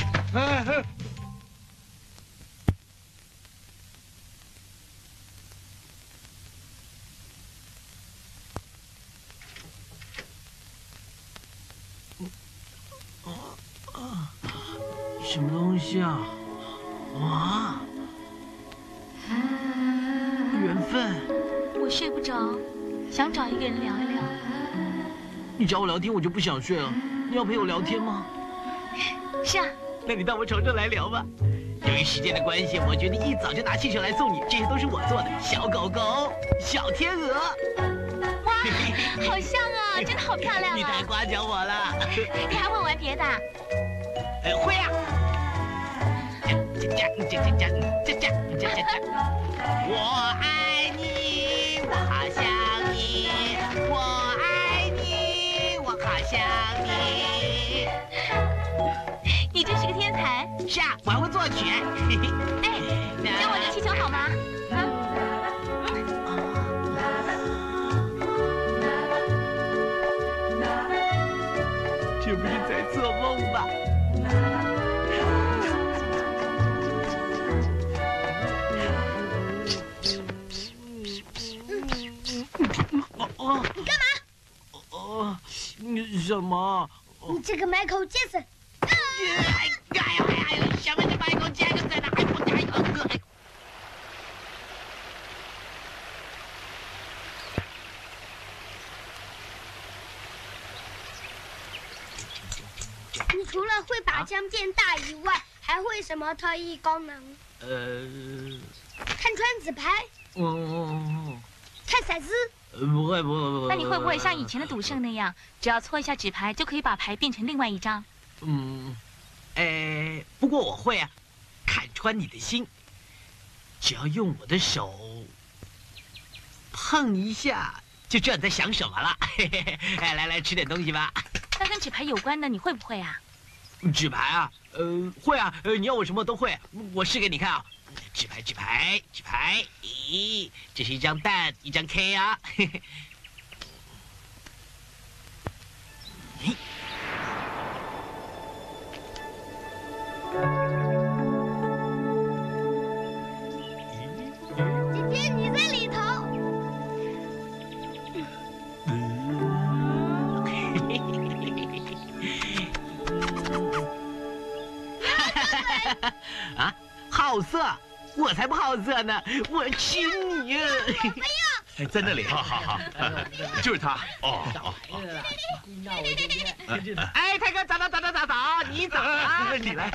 什么东西啊？啊！缘分。 我睡不着，想找一个人聊一聊。 你找我聊天，我就不想睡了。你要陪我聊天吗？ 是啊。 那你到我床上来聊吧。由于时间的关系，我决定一早就拿汽车来送你，这些都是我做的。小狗狗，小天鹅。 哇，好像啊，真的好漂亮啊！ 你太夸奖我了。 你还会玩别的？ 会啊。我爱你，我好想你，我爱你，我好想你。 是啊，我还会作曲。 哎，教我练气球好吗？ 这不是在做梦吧？ 你干嘛？ 你什么？ 你这个Michael Jackson！ 哎呀！什么是 Michael Jackson 啊？ 你除了会把枪变大以外，还会什么特异功能？看穿纸牌，看骰子。 不会。 那你会不会像以前的赌圣那样，只要搓一下纸牌就可以把牌变成另外一张？ 不过我会啊，看穿你的心。只要用我的手碰一下，就知道你在想什么了。来吃点东西吧。 那跟纸牌有关的你会不会啊？ 纸牌啊，会啊，你要我什么都会。我试给你看啊，纸牌，咦，这是一张蛋，一张 K 啊。 姐姐，你在里头。 啊，好色！我才不好色呢！我亲你！ 我不要。 在那里，好，就是他。 哎，泰哥，早，你早啊！ 你来。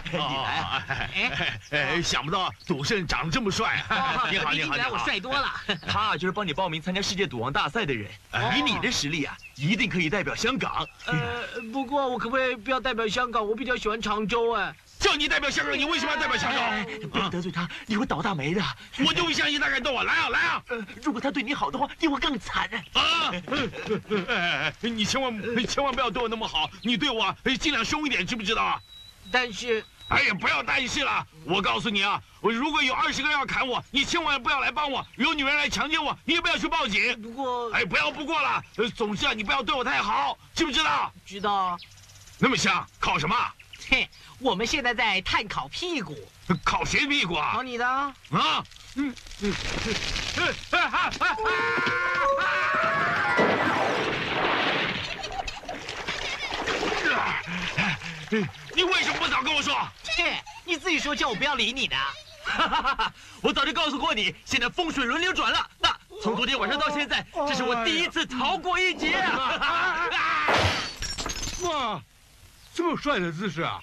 想不到赌圣长得这么帅。你好， 我帅多了。 他就是帮你报名参加世界赌王大赛的人，以你的实力啊，一定可以代表香港。 不过我可不可以不要代表香港？我比较喜欢常州哎。 叫你代表香港，你为什么要代表香港？ 不要得罪他，你会倒大霉的。 我就不相信他敢动我！来啊！ 如果他对你好的话，你会更惨啊！你千万不要对我那么好，你对我尽量凶一点，知不知道？ 但是， 哎呀，不要担心了。我告诉你啊，如果有20个人要砍我，你千万不要来帮我；有女人来强奸我，你也不要去报警。 不过， 不要不过了。总之啊，你不要对我太好，知不知道？ 知道。 那么香，烤什么？ 嘿，我们现在在炭烤屁股。 烤谁屁股啊？ 烤你的。啊。你为什么不早跟我说？切，你自己说叫我不要理你的。 我早就告诉过你，现在风水轮流转了。那从昨天晚上到现在，这是我第一次逃过一劫啊！ 哇，这么帅的姿势啊！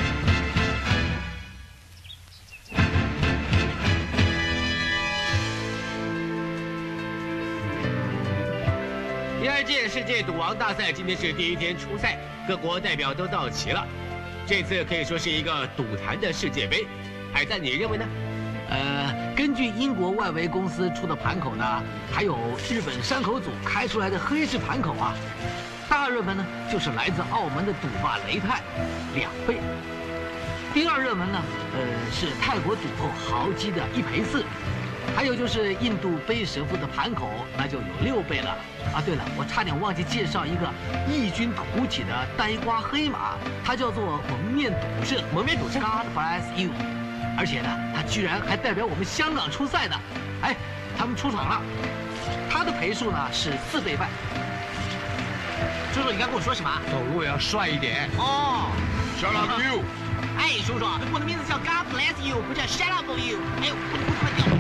第2届世界赌王大赛今天是第1天初赛，各国代表都到齐了。这次可以说是一个赌坛的世界杯。海赞，你认为呢？ 根据英国外围公司出的盘口呢，还有日本山口组开出来的黑市盘口啊，大热门呢就是来自澳门的赌霸雷泰，2倍。第2热门呢，是泰国赌后豪基的1赔4。还有就是印度杯蛇夫的盘口，那就有6倍了啊！对了，我差点忘记介绍一个异军突起的呆瓜黑马，它叫做蒙面赌圣。God bless you！ 而且呢，他居然还代表我们香港出赛的。哎，他们出场了，他的赔数呢是4倍半。 叔叔，你刚跟我说什么？ 走路要帅一点。 哦 ，Shut up you！ 哎，叔叔，我的名字叫 God bless you， 不叫 Shut up you。哎呦，快掉！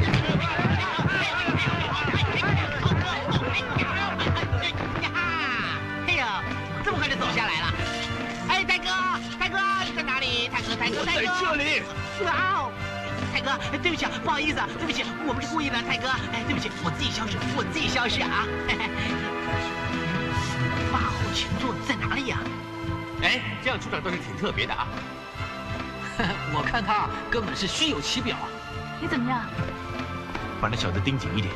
哎呀，这么快就走下来了。哎，泰哥，你在哪里？泰哥， 我在这里。 哇哦，泰哥，对不起啊，不好意思啊，对不起，我不是故意的，泰哥，哎，对不起，我自己消失啊。8号前座在哪里呀？ 哎，这样出场倒是挺特别的啊。 我看他根本是虚有其表啊。 你怎么样？ 把那小子盯紧一点。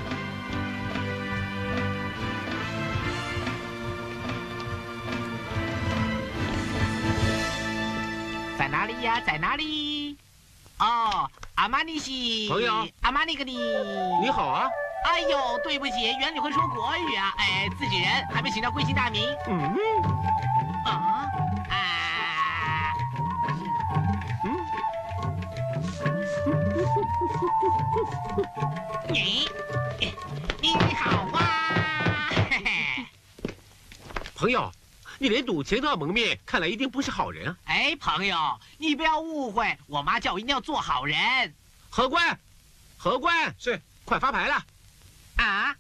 在哪里呀？在哪里？ 哦，阿玛尼西。 朋友， 阿玛尼格尼。 你好啊。 哎呦，对不起，原来你会说国语啊！哎，自己人还没请到贵姓大名。你好啊，嘿嘿。 朋友，你连赌钱都要蒙面，看来一定不是好人啊！ 哎，朋友，你不要误会，我妈叫我一定要做好人。 荷官，荷官，是，快发牌了。 啊？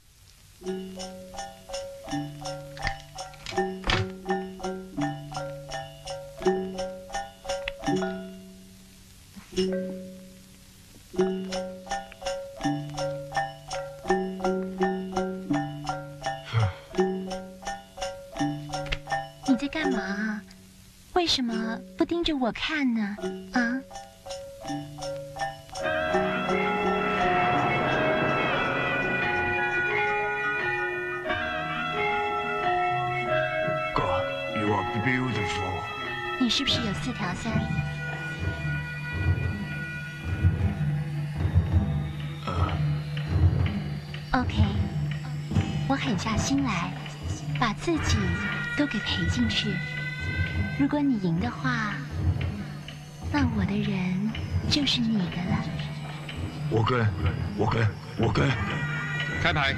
你在干嘛？为什么不盯着我看呢？啊？你是不是有4条3？OK， 我狠下心来，把自己都给赔进去。如果你赢的话，那我的人就是你的了。 我跟。 开牌。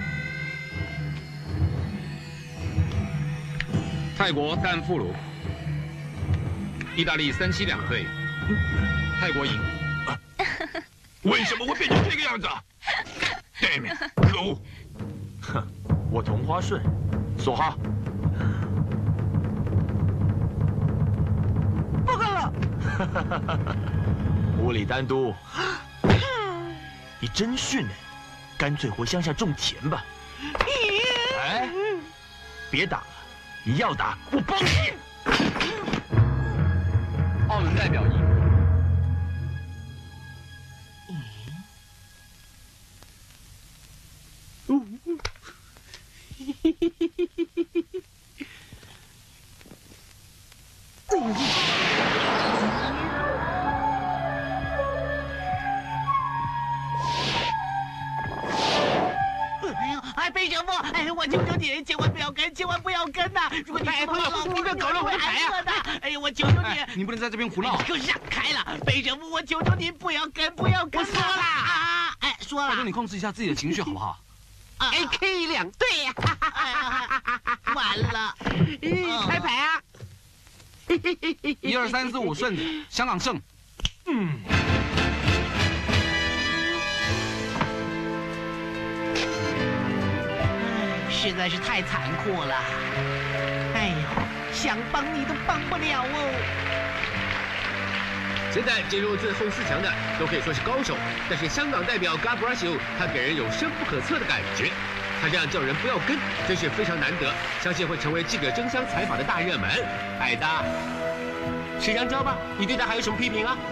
泰国丹富鲁，意大利3-72退，泰国赢。 为什么会变成这个样子？Damn it！ 可恶！ 哼，我同花顺，梭哈。 不干了。 乌里丹都，你真逊哎！干脆回乡下种田吧。哎，别打了，你要打我帮你。 澳门代表赢。 哎，贝神父，哎，我求求你，千万不要跟，千万不要跟呐！如果你说老夫人搞乱我的牌啊！哎呀，我求求你， 你不能在这边胡闹！ 你给我让开了，贝神父，我求求你不要跟，不要跟！我说了啊，哎，说了。 拜托你控制一下自己的情绪好不好 ？AK 2队呀！完了，开牌啊 ！1、2、3、4、5顺子，香港胜。 实在是太残酷了。哎呦，想帮你都帮不了哦。 现在进入最后4强的都可以说是高手，但是香港代表 Gabrasio 他给人有深不可测的感觉。他这样叫人不要跟，真是非常难得，相信会成为记者争相采访的大热门。矮的，是杨昭吧？你对他还有什么批评啊？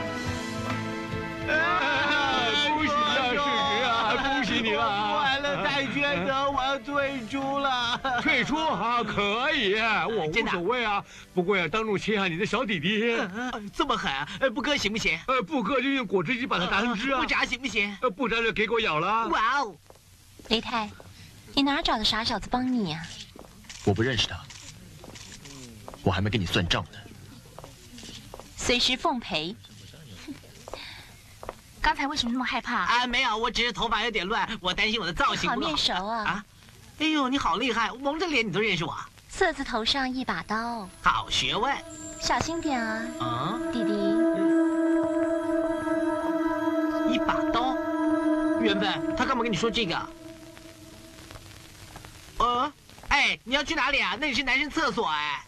恭喜啊，世侄啊，恭喜你了！ 完了，太缺德，我要退出了。 退出啊，可以，我无所谓啊。不过要当众切下你的小弟弟。 这么狠，不割行不行？ 不割就用果汁机把它打成汁啊。 不炸行不行？ 不炸就给狗咬了。 哇哦！ 雷太，你哪找的傻小子帮你啊？ 我不认识他，我还没跟你算账呢。 随时奉陪。 刚才为什么那么害怕啊？没有，我只是头发有点乱，我担心我的造型不好。 好面熟啊！ 啊，哎呦，你好厉害，蒙着脸你都认识我。 色字头上一把刀， 好学问， 小心点啊！弟弟。 一把刀，缘分，他干嘛跟你说这个？哎，你要去哪里啊？那里是男生厕所哎。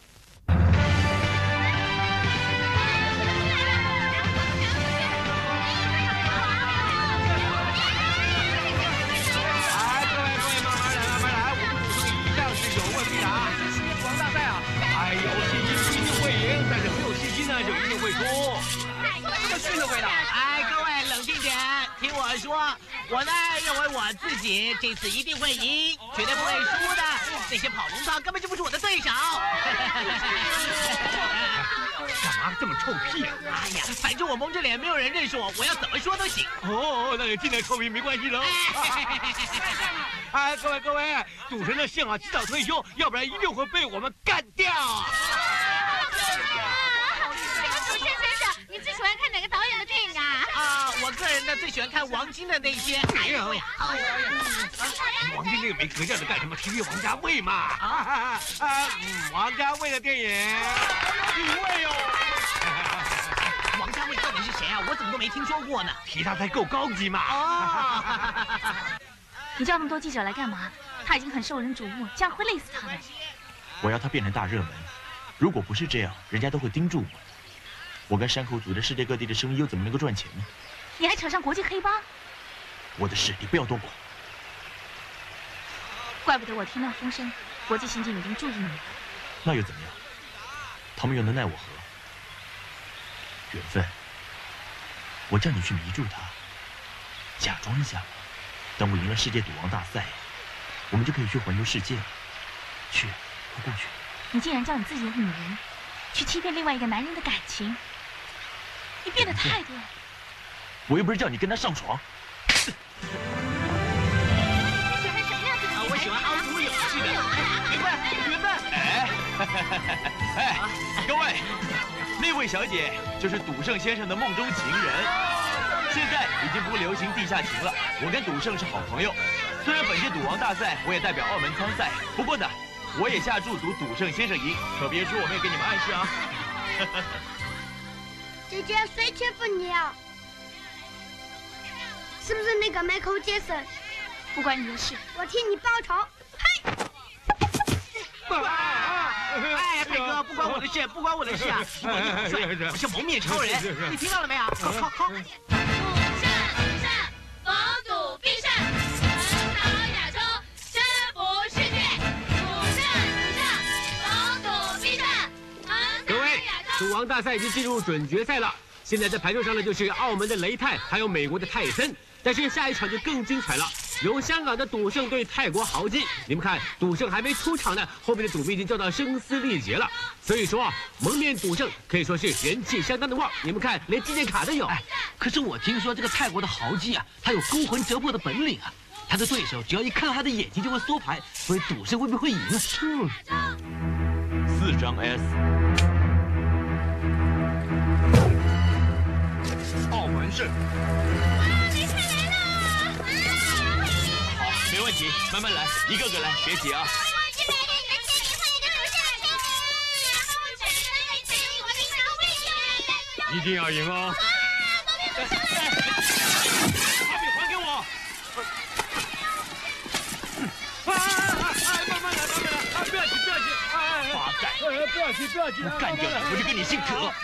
哎，各位冷静点，听我说，我呢认为我自己这次一定会赢，绝对不会输的。那些跑龙套根本就不是我的对手。 干嘛这么臭屁啊？ 哎呀，反正我蒙着脸，没有人认识我，我要怎么说都行。 哦，那就尽量臭屁没关系喽。哎，各位，赌神的幸好及早退休，要不然一定会被我们干掉。 赌神先生，你最喜欢看哪个导演的电影啊？ 我个人呢最喜欢看王晶的那些。哎呦呀！ 王晶那个没格调的干什么？提王家卫嘛。王家卫的电影，你会哦。 王家卫到底是谁啊？我怎么都没听说过呢？ 提他才够高级嘛。 你叫那么多记者来干嘛？他已经很受人瞩目，这样会累死他的。 我要他变成大热门，如果不是这样，人家都会盯住我。我跟山口组在世界各地的生意又怎么能够赚钱呢？ 你还扯上国际黑帮？ 我的事你不要多管。 怪不得我听到风声，国际刑警已经注意你了。 那又怎么样？他们又能奈我何？缘分，我叫你去迷住他，假装一下，等我赢了世界赌王大赛，我们就可以去环游世界了。去，快过去。 你竟然叫你自己的女人去欺骗另外一个男人的感情，你变得太多了。 我又不是叫你跟他上床。 我喜欢凹凸有致的。缘分。 哎，各位，那位小姐就是赌圣先生的梦中情人。现在已经不流行地下情了，我跟赌圣是好朋友。虽然本届赌王大赛我也代表澳门参赛，不过呢，我也下注赌赌圣先生赢，可别说我没有给你们暗示啊。 姐姐，谁欺负你啊？是不是那个 Michael Jackson？ 不关你的事， 我替你报仇。 哎，北哥，不关我的事，不关我的事啊！我帅，我是蒙面超人，你听到了没有？好。 赌圣，逢赌必胜，横扫亚洲，征服世界。赌圣，逢赌必胜， 各位，赌王大赛已经进入准决赛了。现在在牌桌上的就是澳门的雷泰，还有美国的泰森。但是下一场就更精彩了，由香港的赌圣对泰国豪记。你们看，赌圣还没出场呢，后面的赌币已经叫到声嘶力竭了。所以说啊，蒙面赌圣可以说是人气相当的旺。你们看，连纪念卡都有。 可是我听说这个泰国的豪记啊，他有勾魂折魄的本领啊。他的对手只要一看到他的眼睛就会缩牌，所以赌圣会不会赢呢 ？4张 S。 澳门胜。 好，没问题，慢慢来，一个个来，别急啊。 一定要赢哦！把笔还给我！慢慢来，不要急！ 八盖！ 不要急！ 我干掉你，我就跟你姓葛。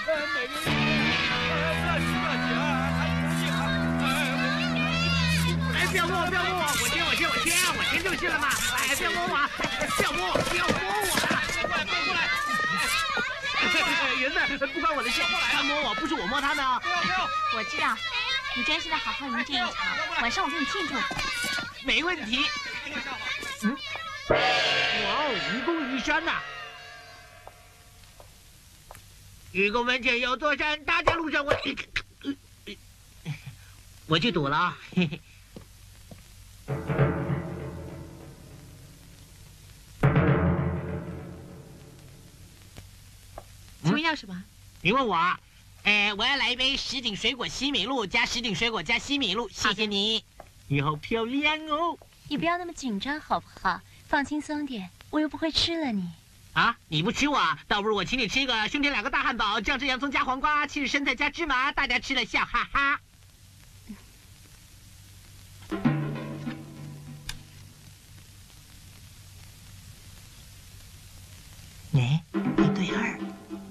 不要摸我！我先就是了嘛！哎，不要摸我！不要摸我了！过来！缘分不关我的事，他摸我，不是我摸他呢。 我知道，你专心的好好赢这一场，晚上我给你庆祝。 没问题。哇哦，愚公移山呐！愚公门前有座山，大家路上我去赌了啊！ 请问要什么？ 你问我，我要来一杯什锦水果西米露加什锦水果加西米露，谢谢你。你好漂亮哦！ 你不要那么紧张好不好？放轻松点，我又不会吃了你。 啊，你不吃我，倒不如我请你吃一个胸前2个大汉堡，酱汁洋葱加黄瓜，气势生菜加芝麻，大家吃了笑哈哈。1对2。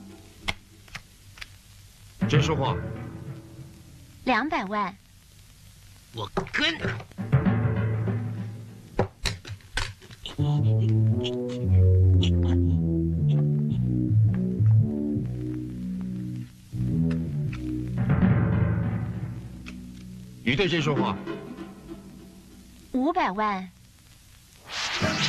真说话。 200万。 我跟。 你对谁说话 ？500万。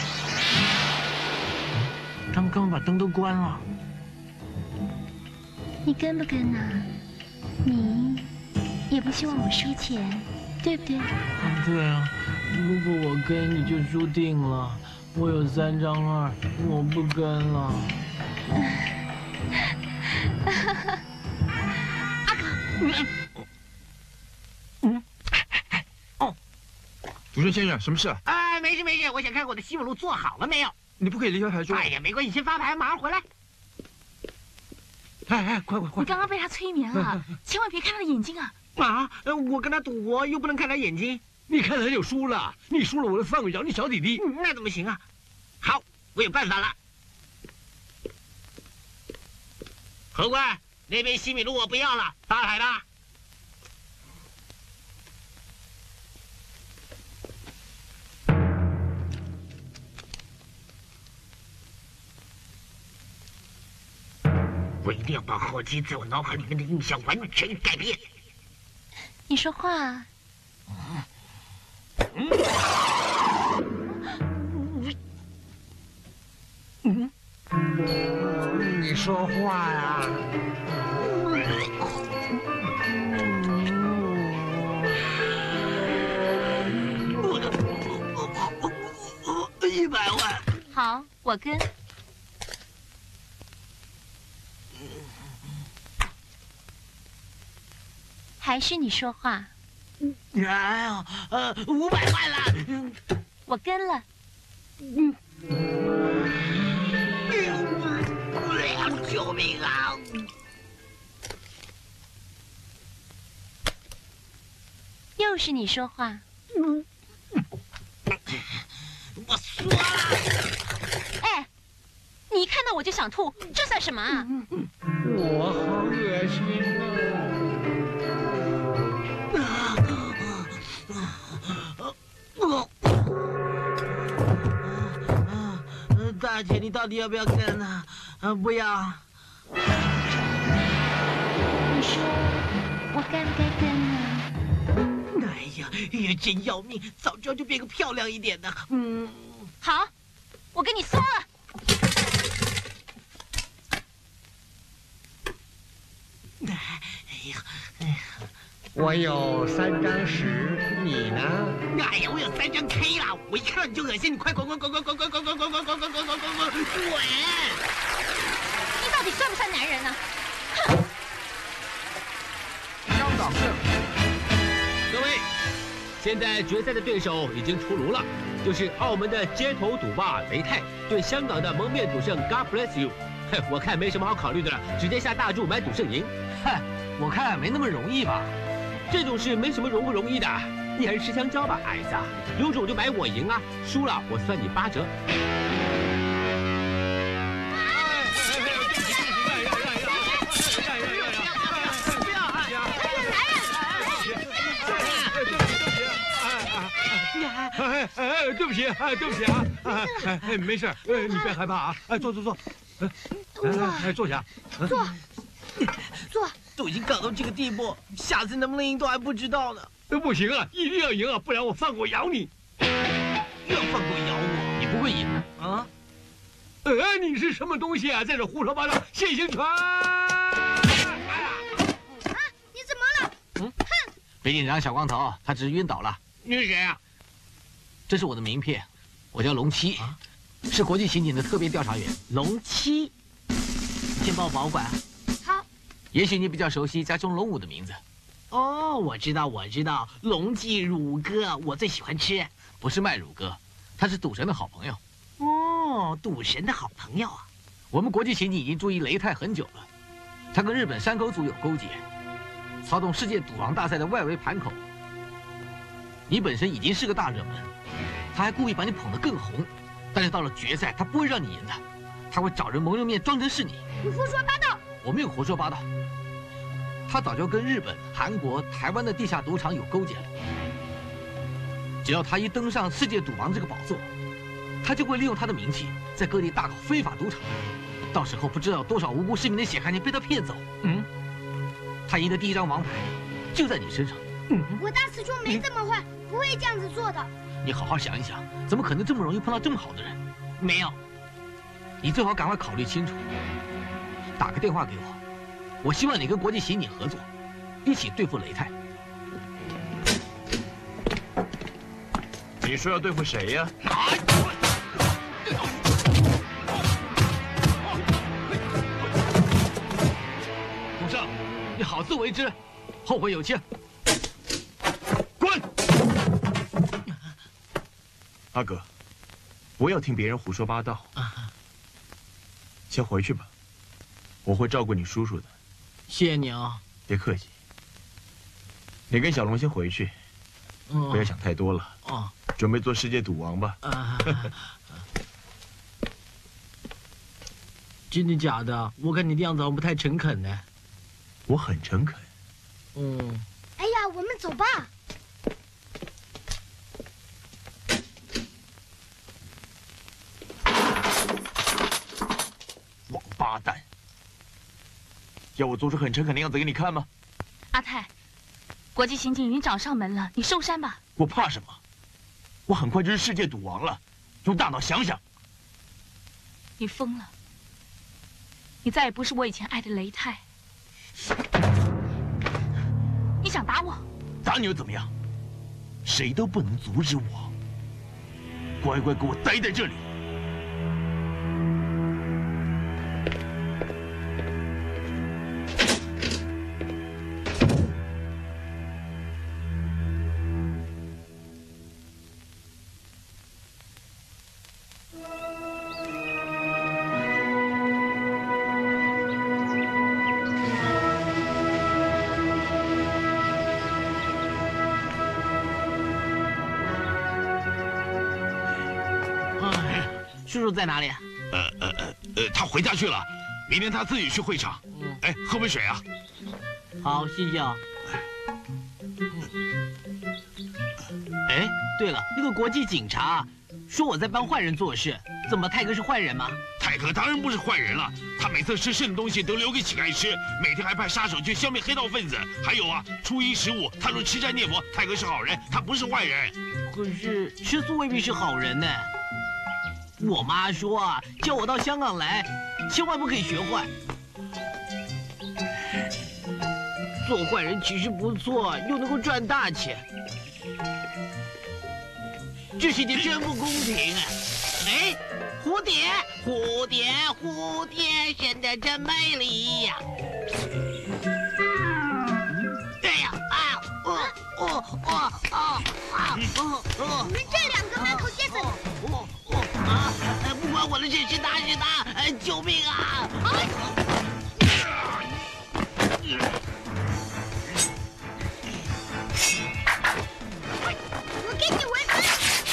刚刚把灯都关了。 你跟不跟呢？你也不希望我输钱，对不对？ 对啊，如果我跟你就输定了。我有3张2，我不跟了。 阿可， 哦，主任先生，什么事啊？ 没事没事，我想看我的西姆露做好了没有。 你不可以离开台桌。 哎呀，没关系，先发牌，马上回来。 快！ 你刚刚被他催眠了，千万别看他的眼睛啊！ 啊，我跟他赌博，又不能看他眼睛。 你看他就输了，你输了我就放不了你小弟弟。 那怎么行啊？好，我有办法了。何官，那杯西米露我不要了，大海的。我一定要把后期在我脑海里面的印象完全改变。 你说话。 你说话呀？100万。 好，我跟。还是你说话。 哎呀，500万了。 我跟了。 救命啊！ 又是你说话。 我说了。 哎，你一看到我就想吐，这算什么啊？ 我好恶心啊！大姐，你到底要不要跟呢？不要。 你说我该不该跟呢？ 哎呀，真要命！早知道就变个漂亮一点的。 好，我跟你说了。 我有3张10，你呢？ 哎呀，我有3张 K 了！我一看到你就恶心，你快滚！滚！你到底算不算男人呢？ 香港胜。 各位，现在决赛的对手已经出炉了，就是澳门的街头赌霸雷泰对香港的蒙面赌圣 God Bless You。我看没什么好考虑的了，直接下大注买赌圣赢。 嗨，我看没那么容易吧？ 这种事没什么容不容易的，你还是吃香蕉吧，孩子。有种就买我赢啊，输了我算你8折。对不起啊，没事，你别害怕啊，坐，坐下， 坐。都已经搞到这个地步，下次能不能赢都还不知道呢。 不行啊，一定要赢啊，不然我放狗咬你。 要放狗咬我， 你不会赢啊？ 你是什么东西啊，在这胡说八道，现行拳！ 你怎么了？ 哼！别紧张，小光头，他只是晕倒了。 你是谁啊？ 这是我的名片，我叫龙七，是国际刑警的特别调查员。 龙七，先帮我保管。 好。 也许你比较熟悉家中龙武的名字。 哦，我知道，龙记乳鸽，我最喜欢吃。 不是卖乳鸽，他是赌神的好朋友。 哦，赌神的好朋友啊！ 我们国际刑警已经注意雷泰很久了，他跟日本山口组有勾结，操纵世界赌王大赛的外围盘口。你本身已经是个大热门，他还故意把你捧得更红，但是到了决赛，他不会让你赢的，他会找人蒙着面装成是你。 你胡说八道！ 我没有胡说八道，他早就跟日本、韩国、台湾的地下赌场有勾结了。只要他一登上世界赌王这个宝座，他就会利用他的名气，在各地大搞非法赌场。到时候不知道有多少无辜市民的血汗钱被他骗走。他赢的第一张王牌就在你身上。 我大师兄没这么坏，不会这样子做的。 你好好想一想，怎么可能这么容易碰到这么好的人？ 没有， 你最好赶快考虑清楚，打个电话给我， 我希望你跟国际刑警合作，一起对付雷泰。 你说要对付谁呀？ 孔胜，你好自为之，后会有期。滚！ 阿哥，不要听别人胡说八道。先回去吧，我会照顾你叔叔的。 谢谢你啊。 别客气。你跟小龙先回去，不要想太多了。 哦。 准备做世界赌王吧。 真的假的？我看你的样子好像不太诚恳呢。 我很诚恳。 哎呀，我们走吧。 王八蛋！要我做出很诚恳的样子给你看吗？ 阿泰，国际刑警已经找上门了，你收山吧。 我怕什么？我很快就是世界赌王了，用大脑想想。 你疯了！你再也不是我以前爱的雷泰。你想打我？ 打你又怎么样？谁都不能阻止我。乖乖给我待在这里。 叔叔在哪里？ 他回家去了，明天他自己去会场。哎，喝杯水啊。 好，谢谢啊。哎，对了，那个国际警察说我在帮坏人做事，怎么泰哥是坏人吗？ 泰哥当然不是坏人了，他每次吃剩的东西都留给乞丐吃，每天还派杀手去消灭黑道分子。还有啊，初一十五他说吃斋念佛，泰哥是好人，他不是坏人。 可是吃素未必是好人呢。我妈说啊，叫我到香港来，千万不可以学坏。做坏人其实不错，又能够赚大钱。这世界真不公平啊！哎，蝴蝶，蝴蝶，蝴蝶，生得真美丽呀！哎呀啊！ 你们这两个满口疖子！ 不关我的事，是他，是他！救命啊！ 我给你闻闻。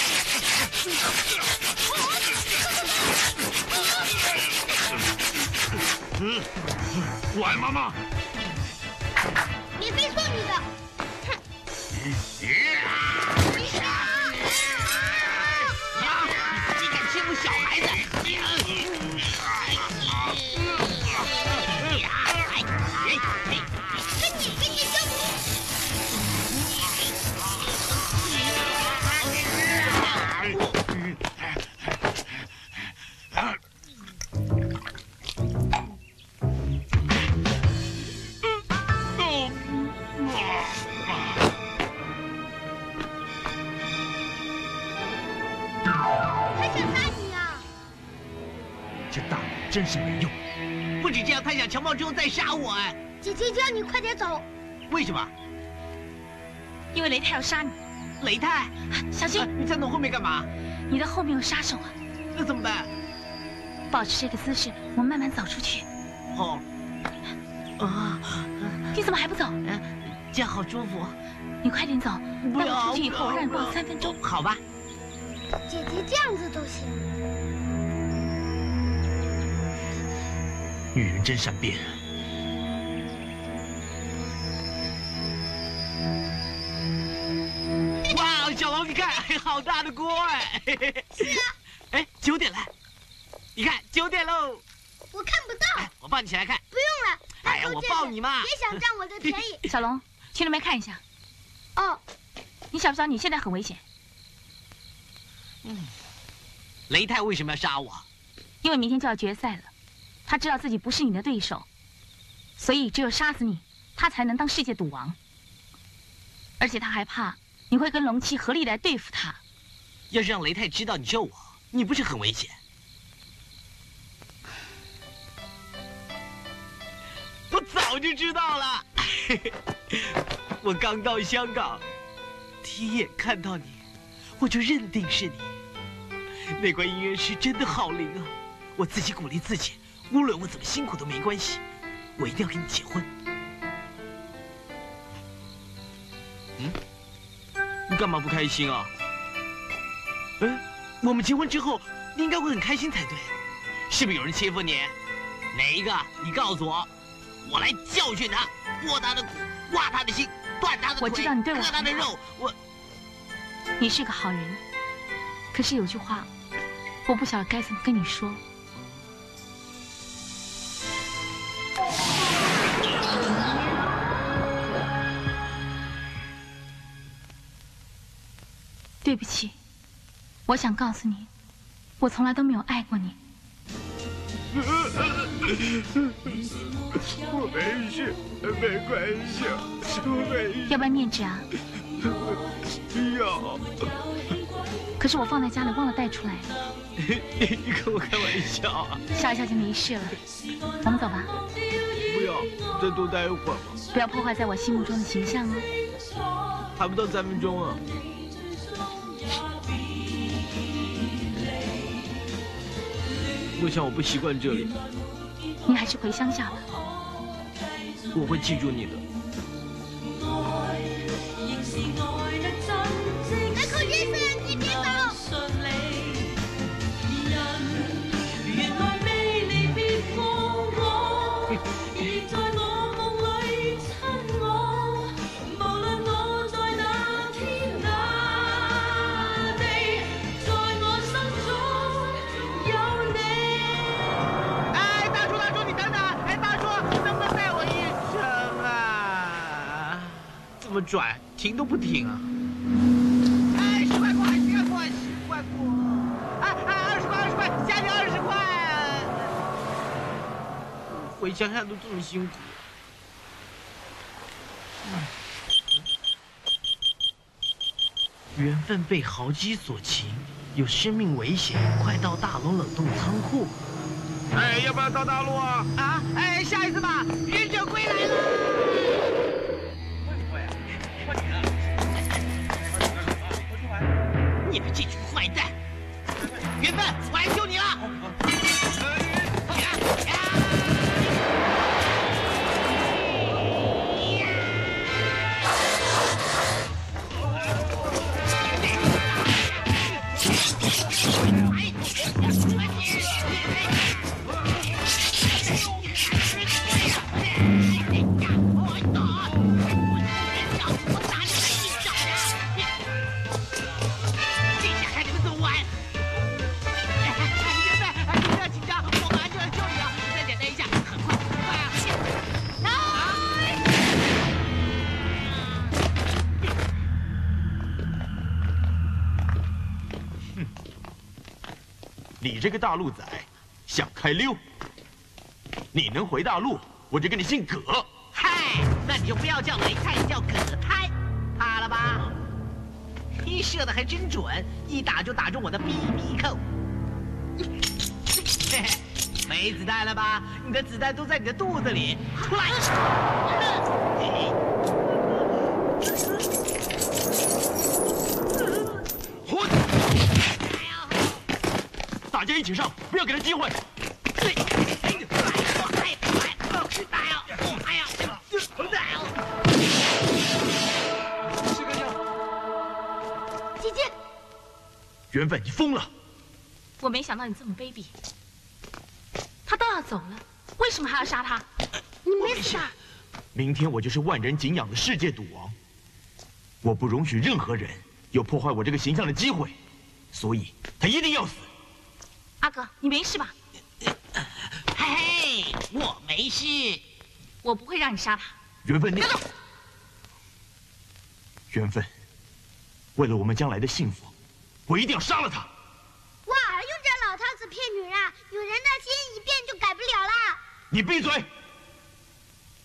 我爱妈妈。 免费送你的。 你敢欺负小孩子？ 给你救你！他想杀你啊！ 这大脑真是没用。 不止这样，他想强暴之后再杀我哎！ 姐姐叫你快点走。 为什么？ 因为雷泰要杀你。 雷泰， 小心！ 你站到后面干嘛？ 你的后面有杀手啊！ 那怎么办？ 保持这个姿势，我们慢慢走出去。 哦。啊！ 你怎么还不走？ 这样好舒服。 你快点走，等我出去以后，让你过3分钟。 好吧。 姐姐这样子都行。 女人真善变。 哇，小龙，你看，好大的锅哎！ 是啊。 哎，9点了，你看9点喽。 我看不到。 我抱你起来看。 不用了。 哎呀，我抱你嘛。 别想占我的便宜。 小龙，去那边看一下。 哦。 你晓不晓得你现在很危险？ 雷泰为什么要杀我？ 因为明天就要决赛了，他知道自己不是你的对手， 所以只有杀死你，他才能当世界赌王。而且他还怕你会跟龙七合力来对付他。 要是让雷太知道你救我，你不是很危险？我早就知道了。我刚到香港，第一眼看到你，我就认定是你。那关姻缘石真的好灵啊！我自己鼓励自己，无论我怎么辛苦都没关系，我一定要跟你结婚。你干嘛不开心啊？我们结婚之后，你应该会很开心才对。是不是有人欺负你？哪一个？你告诉我，我来教训他，剥他的骨，挖他的心，断他的腿， 我知道你对我割他的肉。 你是个好人，可是有句话，我不晓得该怎么跟你说。对不起，我想告诉你，我从来都没有爱过你。 我没事，没关系，我没事。 要不要面纸啊？ 要。 可是我放在家里忘了带出来。 你跟我开玩笑啊？ 笑一笑就没事了。我们走吧。 不要，再多待一会儿嘛。 不要破坏在我心目中的形象哦。 还不到3分钟啊。我想我不习惯这里。 你还是回乡下吧。 我会记住你的。 来，寇先生，你别走。 怎么转？停都不停啊！ 哎，10块过，10块过，10块过！哎，20块，下去20块！ 回乡下都这么辛苦。缘分被豪鸡所擒，有生命危险，快到大楼冷冻仓库。 哎，要不要到大陆啊？ 哎，下一次吧，忍者归来了。你们这群坏蛋！缘分，我来救你了！ 你这个大陆仔，想开溜？你能回大陆，我就跟你姓葛。 嗨，那你就不要叫雷太，叫葛太，怕了吧？你射的还真准，一打就打中我的 BB 扣。嘿嘿，没子弹了吧？你的子弹都在你的肚子里，出来！ 混！大家一起上，不要给他机会。 姐姐， 缘分，你疯了！ 我没想到你这么卑鄙。他都要走了，为什么还要杀他？ 你没死吧？ 明天我就是万人敬仰的世界赌王，我不容许任何人有破坏我这个形象的机会，所以他一定要死。 阿哥，你没事吧？ 嘿嘿，我没事。 我不会让你杀他。 缘分，你缘分，为了我们将来的幸福，我一定要杀了他。 哇，用这老套子骗女人啊！女人的心一变就改不了了。 你闭嘴！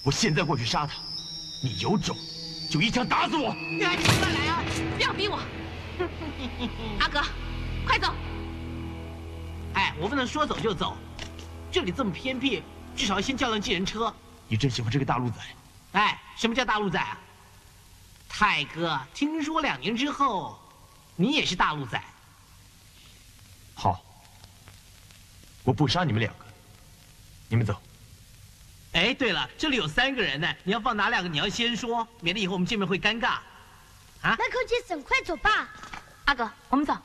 我现在过去杀他，你有种就一枪打死我！ 你还敢来啊！ 不要逼我！阿哥，快走！ 哎，我不能说走就走，这里这么偏僻，至少要先叫辆计程车。 你真喜欢这个大陆仔？ 哎，什么叫大陆仔啊？泰哥，听说2年之后，你也是大陆仔。 好，我不杀你们2个，你们走。 哎，对了，这里有3个人呢，你要放哪2个？你要先说，免得以后我们见面会尴尬。啊， 迈克杰森，快走吧。 阿哥，我们走。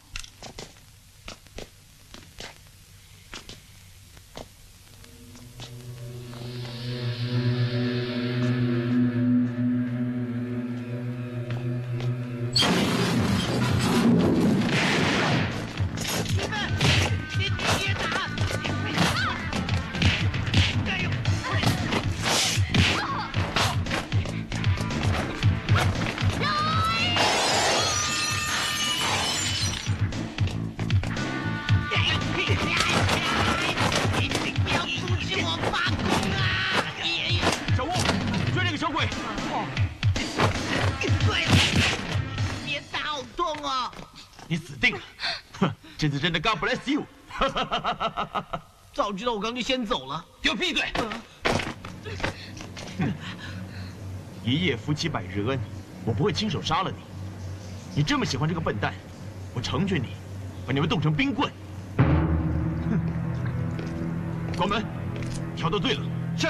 这次真的 God bless you！ 早知道我刚就先走了。 给我闭嘴！一夜夫妻百日恩，我不会亲手杀了你。你这么喜欢这个笨蛋，我成全你，把你们冻成冰棍。关门，调到队了。是。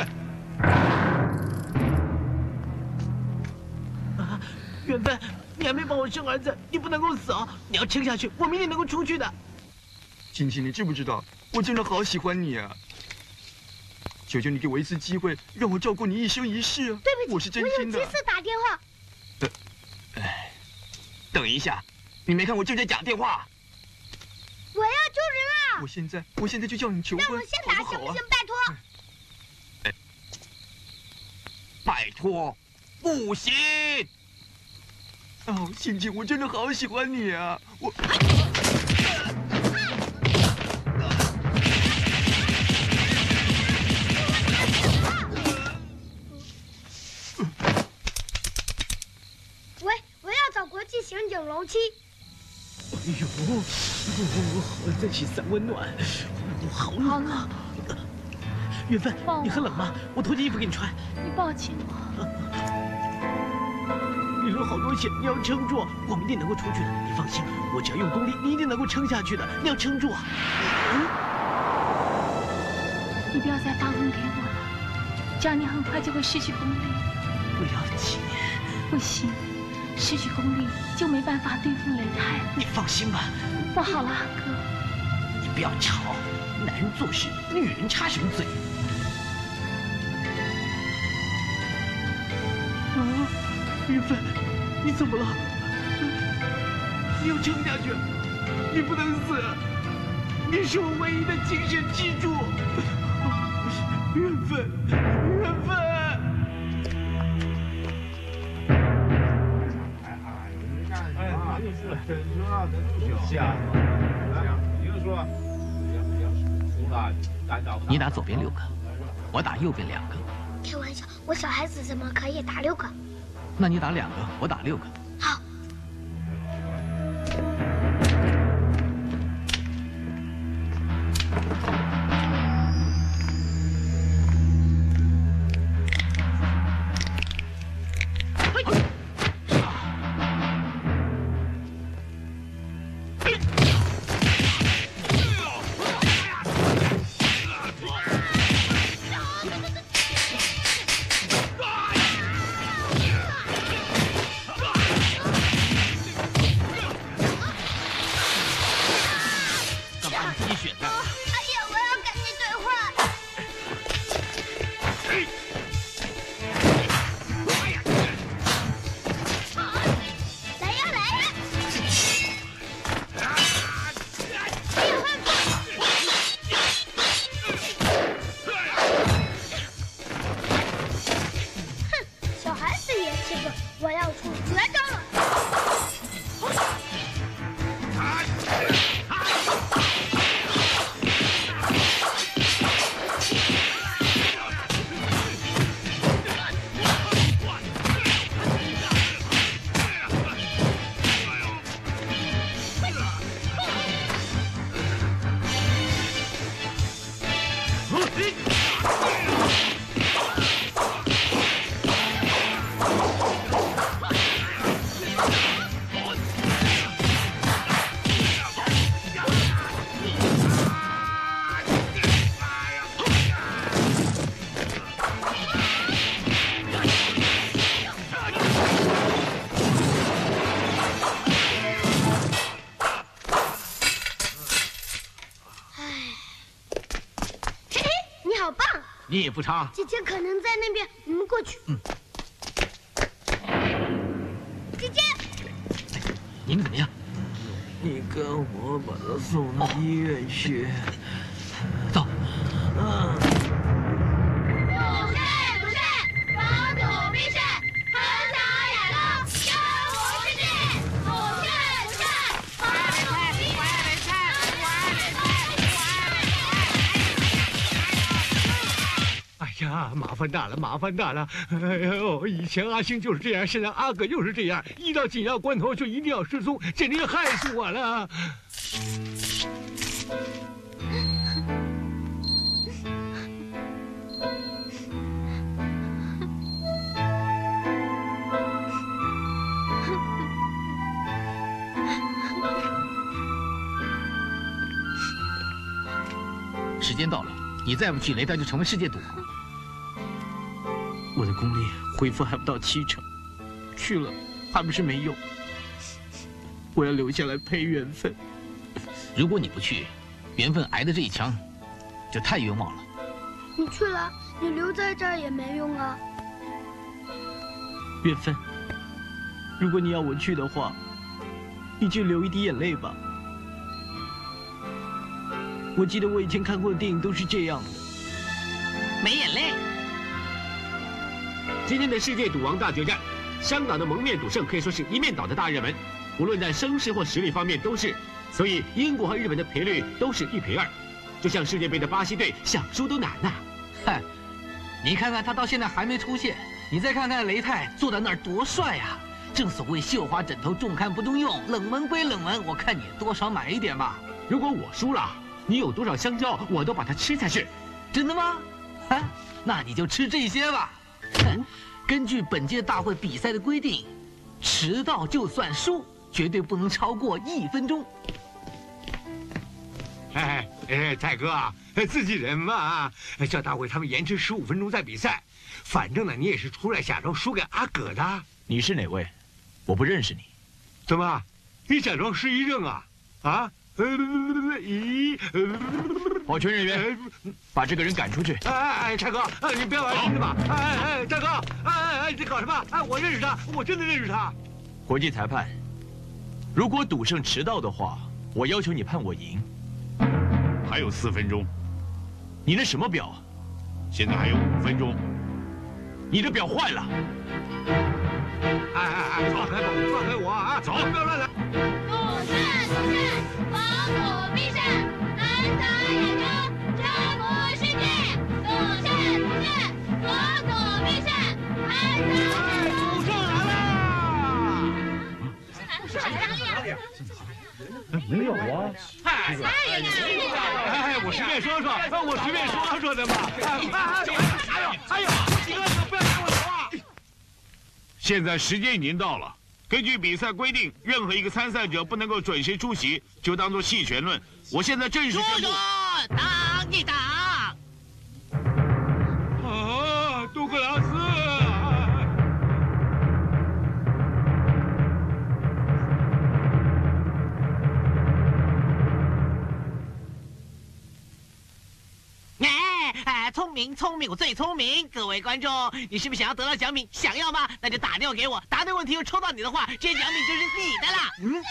缘分，你还没帮我生儿子，你不能够死哦！你要撑下去，我明天能够出去的。 青青，你知不知道，我真的好喜欢你啊！求求你给我一次机会，让我照顾你一生一世啊！ 对不起， 我是真心的。 我有急事打电话。 等一下，你没看我正在讲电话？ 我要救人啊！ 我现在就叫你求婚， 让我先打行不行？拜托。 拜托，不行！哦，青青，我真的好喜欢你啊！我要找国际刑警龙七。 哎呦，再起3温暖，我好冷啊！缘分，你很冷吗？我脱件衣服给你穿。 你抱紧我。 你留好多血，你要撑住，我们一定能够出去的。你放心，我只要用功力，你一定能够撑下去的。你要撑住啊！ 你不要再发疯给我了，这样你很快就会失去功力。 不要紧， 不行，失去功力就没办法对付雷泰。 你放心吧。 不好了，阿哥， 你不要吵，男人做事，女人插什么嘴？缘分，你怎么了？你要撑下去，你不能死，你是我唯一的精神支柱。缘分，缘分。 你打左边6个，我打右边2个。 开玩笑，我小孩子怎么可以打6个？ 那你打2个，我打6个。 好。 你也不差。 姐姐可能在那边，我们过去。姐姐， 你们怎么样？ 你跟我把他送到医院去。 走。 不是，防土必胜，横扫亚洲，征服世界。不是，防土必胜。 哎呀，麻烦大了，麻烦大了！哎呦，以前阿星就是这样，现在阿葛又是这样，一到紧要关头就一定要失踪，简直害死我了！ 时间到了，你再不去，雷达就成为世界赌王。 我的功力恢复还不到70%，去了还不是没用。我要留下来陪缘分。 如果你不去，缘分挨的这一枪，就太冤枉了。 你去了，你留在这儿也没用啊。 缘分，如果你要我去的话，你就流一滴眼泪吧。我记得我以前看过的电影都是这样的。 没眼泪。 今天的世界赌王大决战，香港的蒙面赌圣可以说是一面倒的大热门，无论在声势或实力方面都是。所以英国和日本的赔率都是1赔2，就像世界杯的巴西队想输都难呐。 嗨，你看看他到现在还没出现，你再看看雷泰坐在那儿多帅啊！正所谓绣花枕头重看不中用，冷门归冷门，我看你多少买一点吧。 如果我输了，你有多少香蕉我都把它吃下去。 真的吗？啊，那你就吃这些吧。根据本届大会比赛的规定，迟到就算输，绝对不能超过1分钟。 泰哥啊，自己人嘛，叫大会他们延迟15分钟再比赛。反正呢，你也是出来假装输给阿葛的。 你是哪位？我不认识你。 怎么？你假装失忆症啊？啊？ 保全人员，把这个人赶出去。 泰哥，你不要玩心的吧？大哥，你搞什么？我认识他，我真的认识他。 国际裁判，如果赌圣迟到的话，我要求你判我赢。 还有4分钟。 你那什么表啊？ 现在还有5分钟。 你的表坏了。 放开我啊！ 走， 不要乱来。 赌圣，防土必胜，横扫亚洲，征服世界。赌圣，防土必胜，横扫亚洲。 赌圣来了！ 没有啊。 我随便说的嘛。哎呦，几个不要打我头啊！ 现在时间已经到了。根据比赛规定，任何一个参赛者不能够准时出席，就当做弃权论。我现在正式宣布。 挡一挡。 杜格拉斯。 聪明，我最聪明。各位观众，你是不是想要得到奖品？想要吗？那就打电话给我，答对问题又抽到你的话，这些奖品就是你的啦。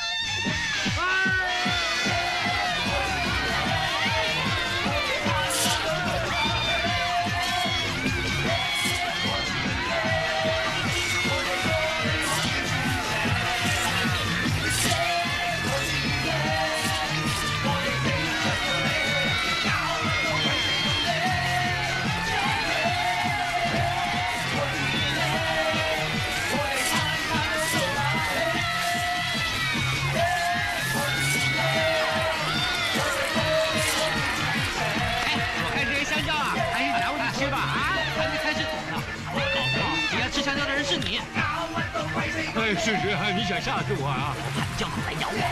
是你！ 是你想吓死我啊！ 叫口来咬我！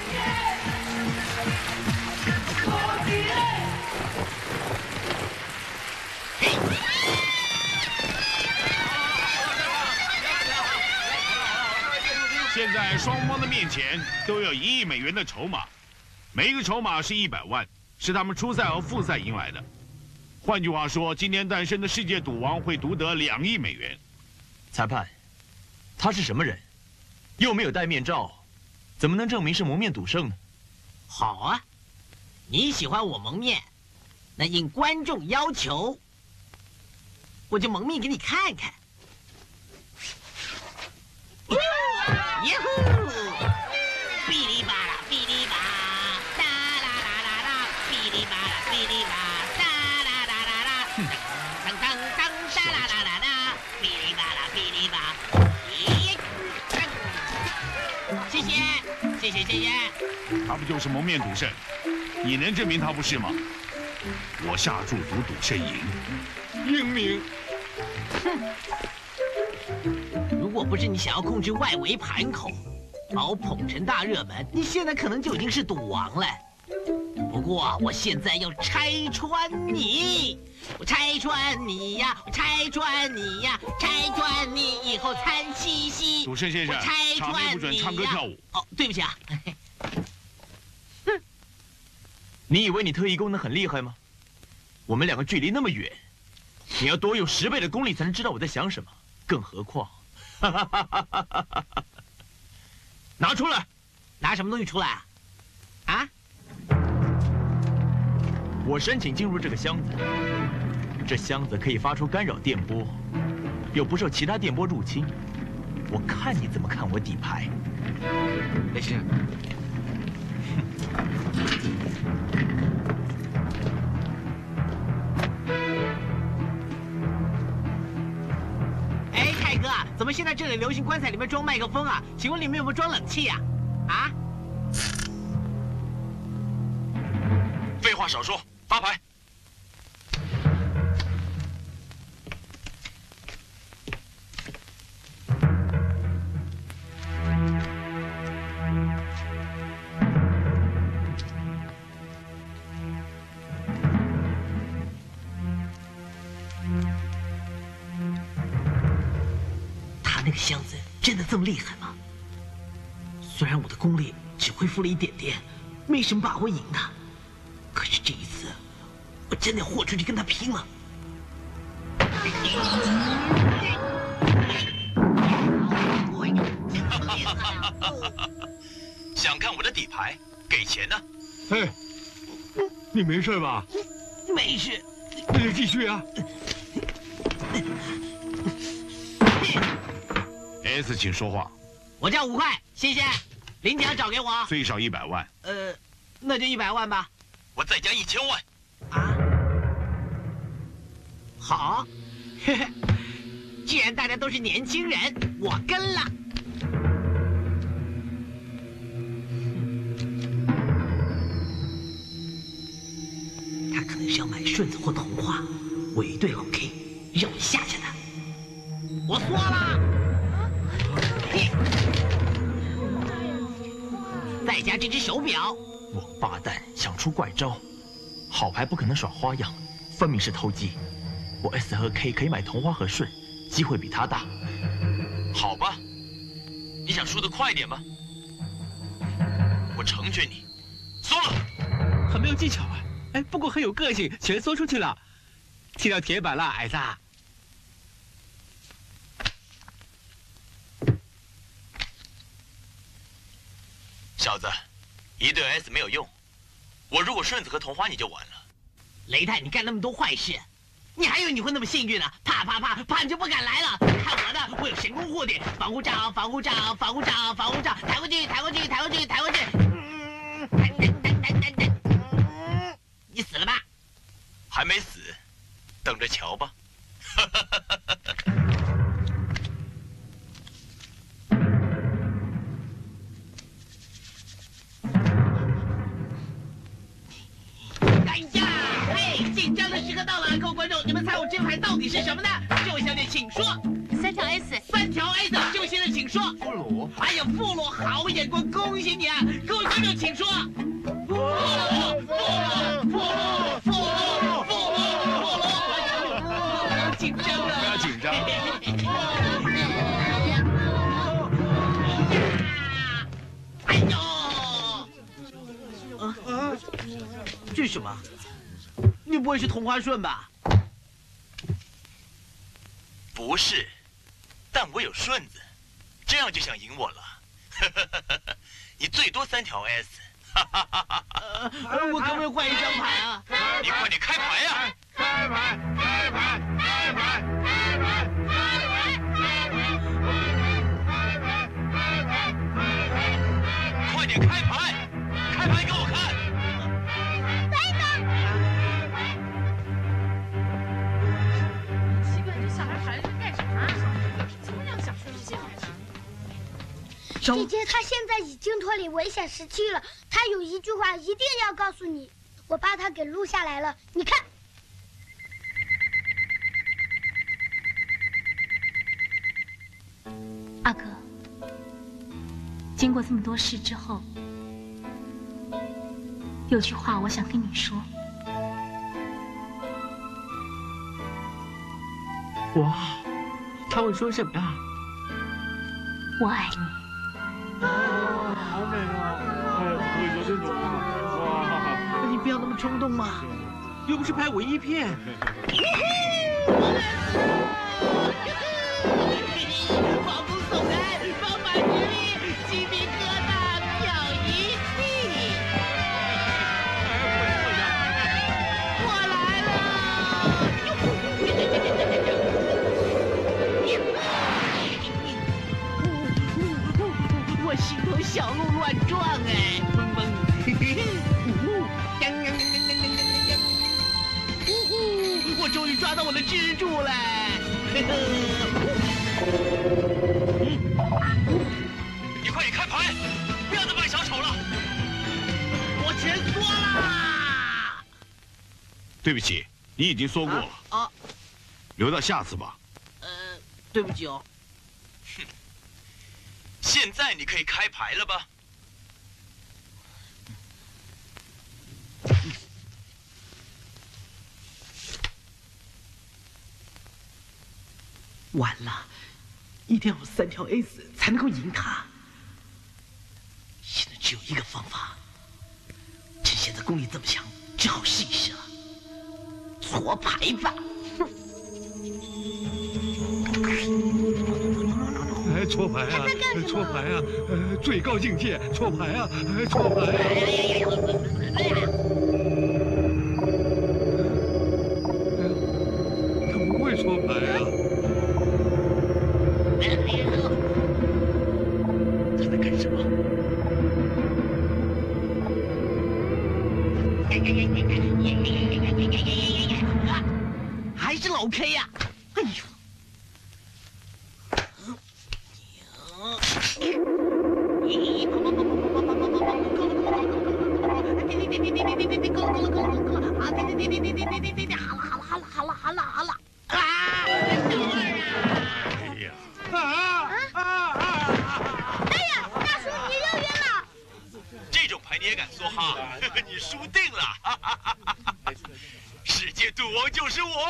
现在双方的面前都有1亿美元的筹码，每一个筹码是100万，是他们初赛和复赛赢来的。 换句话说，今天诞生的世界赌王会独得2亿美元。 裁判，他是什么人？又没有戴面罩，怎么能证明是蒙面赌圣呢？ 好啊，你喜欢我蒙面，那应观众要求，我就蒙面给你看看。耶呼！哔哩吧啦，哔哩吧，哒啦啦啦啦，哔哩吧啦，哔哩吧，哒啦啦啦啦，当当当，哒啦啦啦啦，哔哩吧啦，哔哩吧。谢谢，谢谢，谢谢。 他不就是蒙面赌圣？你能证明他不是吗？我下注赌圣赢。 英明。 如果不是你想要控制外围盘口，把我捧成大热门，你现在可能就已经是赌王了。不过我现在要拆穿你，我拆穿你呀，我拆穿你呀，拆穿你以后惨兮兮。 赌圣先生，场内不准唱歌跳舞。 哦，对不起啊。 你以为你特异功能很厉害吗？我们2个距离那么远，你要多用10倍的功力才能知道我在想什么。更何况，拿出来， 拿什么东西出来啊？啊？ 我申请进入这个箱子，这箱子可以发出干扰电波，又不受其他电波入侵。我看你怎么看我底牌。 没事。 哎，泰哥，怎么现在这里流行棺材里面装麦克风啊？请问里面有没有装冷气啊？啊？ 废话少说，发牌。 那个箱子真的这么厉害吗？虽然我的功力只恢复了一点点，没什么把握赢他，可是这一次，我真的要豁出去跟他拼了。 想看我的底牌？给钱呢？ 哎，你没事吧？ 没事。 那就继续啊。 S， 请说话。 我叫5块，谢谢。零奖找给我。 最少100万。 那就100万吧。 我再加1000万。 啊？好。嘿嘿，既然大家都是年轻人，我跟了。他可能是要买顺子或童话，我一对好 K， 让我吓吓他。我缩了。再加这只手表， 王八蛋想出怪招，好牌不可能耍花样，分明是偷鸡。我 S 和 K 可以买同花和顺，机会比他大。好吧，你想输得快点吗？我成全你，缩了。 很没有技巧啊，哎，不过很有个性，全缩出去了，踢到铁板了，矮子。 小子，一对 S 没有用，我如果顺子和同花你就完了。 雷太，你干那么多坏事，你还以为你会那么幸运啊？怕怕怕怕，你就不敢来了。看我的，我有神功护体，防护罩，防护罩，防护罩，防护罩，抬过去，抬过去，抬过去，抬过去。你死了吧？ 还没死，等着瞧吧。 紧张的时刻到了，各位观众，你们猜我这牌到底是什么呢？这位小姐，请说。 3条 S。 3条 S， 这位先生请说。 俘虏。 哎呀，俘虏，好眼光，恭喜你啊！各位观众请说。俘虏，俘虏，俘虏，俘虏，俘虏，紧张啊！ 不要紧张。 哎呦！这是什么？你不会是同花顺吧？ 不是，但我有顺子，这样就想赢我了。你最多3条 S。 我可不可以换一张牌啊？ 你快点开牌呀！ 开牌！开牌！开牌！开牌！ 快点开牌！开牌给我看！ 奇怪，这小孩跑来这干什么？怎么样想说这些好呢？ 姐姐，她现在已经脱离危险时期了。她有一句话一定要告诉你，我把她给录下来了。你看， 阿哥，经过这么多事之后，有句话我想跟你说。 哇，他会说什么呀？ 我爱你。 好美啊！有这种哇！ 你不要那么冲动嘛， 又不是拍文艺片。 毛骨悚然，饱满直立，鸡皮疙瘩飘一地。我来了！我心头小鹿乱撞哎，蹦蹦，我终于抓到我的支柱了。 你快点开牌，不要再扮小丑了。 我全缩啦！ 对不起，你已经说过了。 啊， 留到下次吧。 对不起哦。 哼，现在你可以开牌了吧？ 完了，一定要有3条 S 才能够赢他。现在只有一个方法，趁现在功力这么强，只好试一试了。搓牌吧。 哎，搓牌啊！搓牌啊！最高境界，搓牌啊！搓牌啊！他不会搓牌啊！ 他在干什么？还是老 K 呀！哎呦！好了！啊！ 哎呀，大叔你又晕了。 这种牌你也敢说哈？你输定了！世界赌王就是我！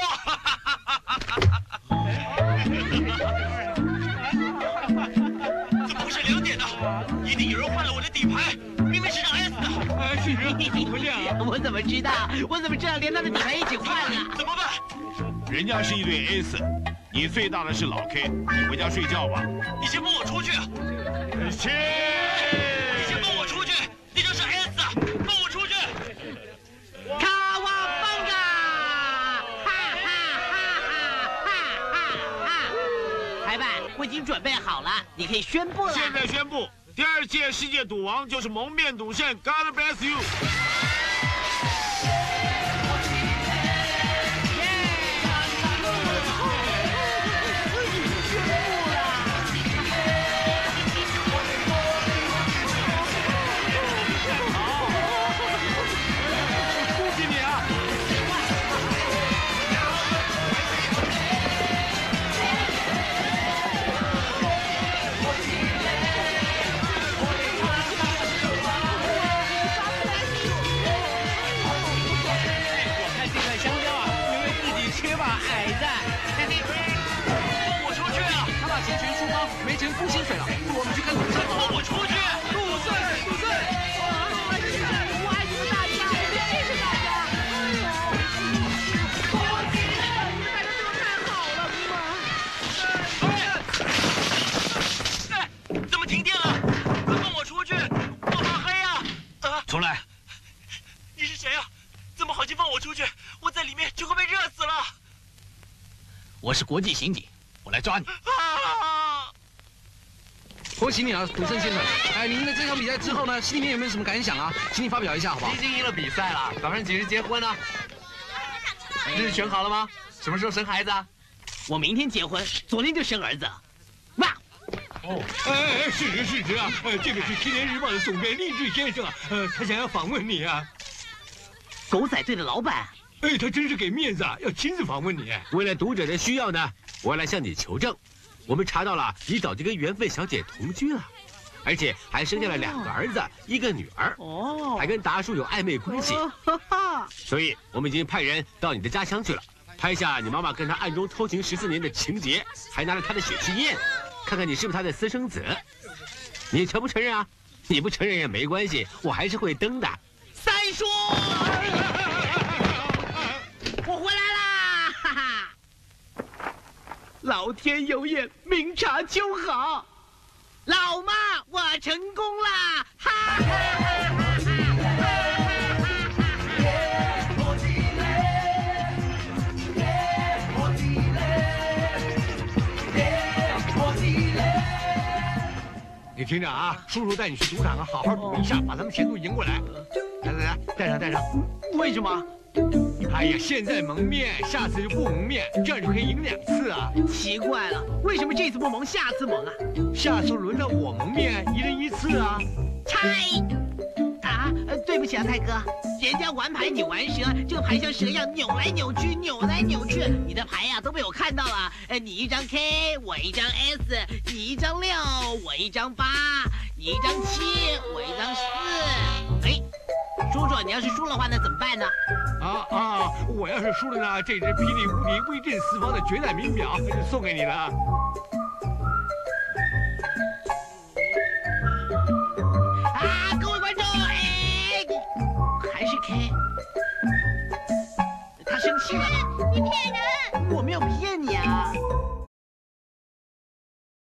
怎么会是2点呢？一定有人换了我的底牌，明明是张 S 的。 是啊，怎么这样？ 我怎么知道？我怎么知道连他的底牌一起换了？ 怎么办？ 人家是一对 S， 你最大的是老 K， 你回家睡觉吧。 你先放我出去！你先放我出去！你就是 S， 放我出去！ 卡瓦邦嘎！裁判，我已经准备好了，你可以宣布了。 现在宣布，第2届世界赌王就是蒙面赌圣 God bless you。 没钱付薪水了，我们去看赌圣。 放我出去！ 赌圣！ 我爱你们大家，谢谢大家！哎呦，大家对我太好了嘛！ 我是国际刑警，我来抓你。 恭喜你啊，土生先生！哎，你赢了这场比赛之后呢，心里面有没有什么感想啊？请你发表一下好不好？ 已经赢了比赛了，打算几时结婚呢？日子选好了吗？什么时候生孩子啊？ 我明天结婚，昨天就生儿子。哇！ 哦，是职啊，这个是《青年日报》的总编励志先生啊，他想要访问你啊。 狗仔队的老板。 哎，他真是给面子啊，要亲自访问你。 为了读者的需要呢，我要来向你求证。我们查到了，你早就跟缘分小姐同居了，而且还生下了2个儿子，1个女儿。哦，还跟达叔有暧昧关系。所以我们已经派人到你的家乡去了，拍下你妈妈跟他暗中偷情14年的情节，还拿了他的血去验，看看你是不是他的私生子。你承不承认啊？你不承认也没关系，我还是会登的。 三叔，我回来啦！哈哈。老天有眼，明察秋毫，老妈，我成功啦！哈哈哈你听着啊，叔叔带你去赌场啊，好好赌一下，把他们全都赢过来。来，带上。 为什么？ 哎呀，现在蒙面，下次就不蒙面，这样就可以赢2次啊！ 奇怪了，为什么这次不蒙，下次蒙啊？ 下次轮到我蒙面，1人1次啊！ 猜啊，对不起啊，泰哥，人家玩牌你玩蛇，这个牌像蛇一样扭来扭去，你的牌呀都被我看到了。你1张 K， 我1张 S， 你1张6，我1张8，你1张7，我1张4。哎，叔叔，你要是输了话，那怎么办呢？ 我要是输了呢，这只霹雳无敌、威震四方的绝代名表就送给你了。 啊，各位观众，哎，还是 K， 他生气了。 你骗人！ 我没有骗你啊。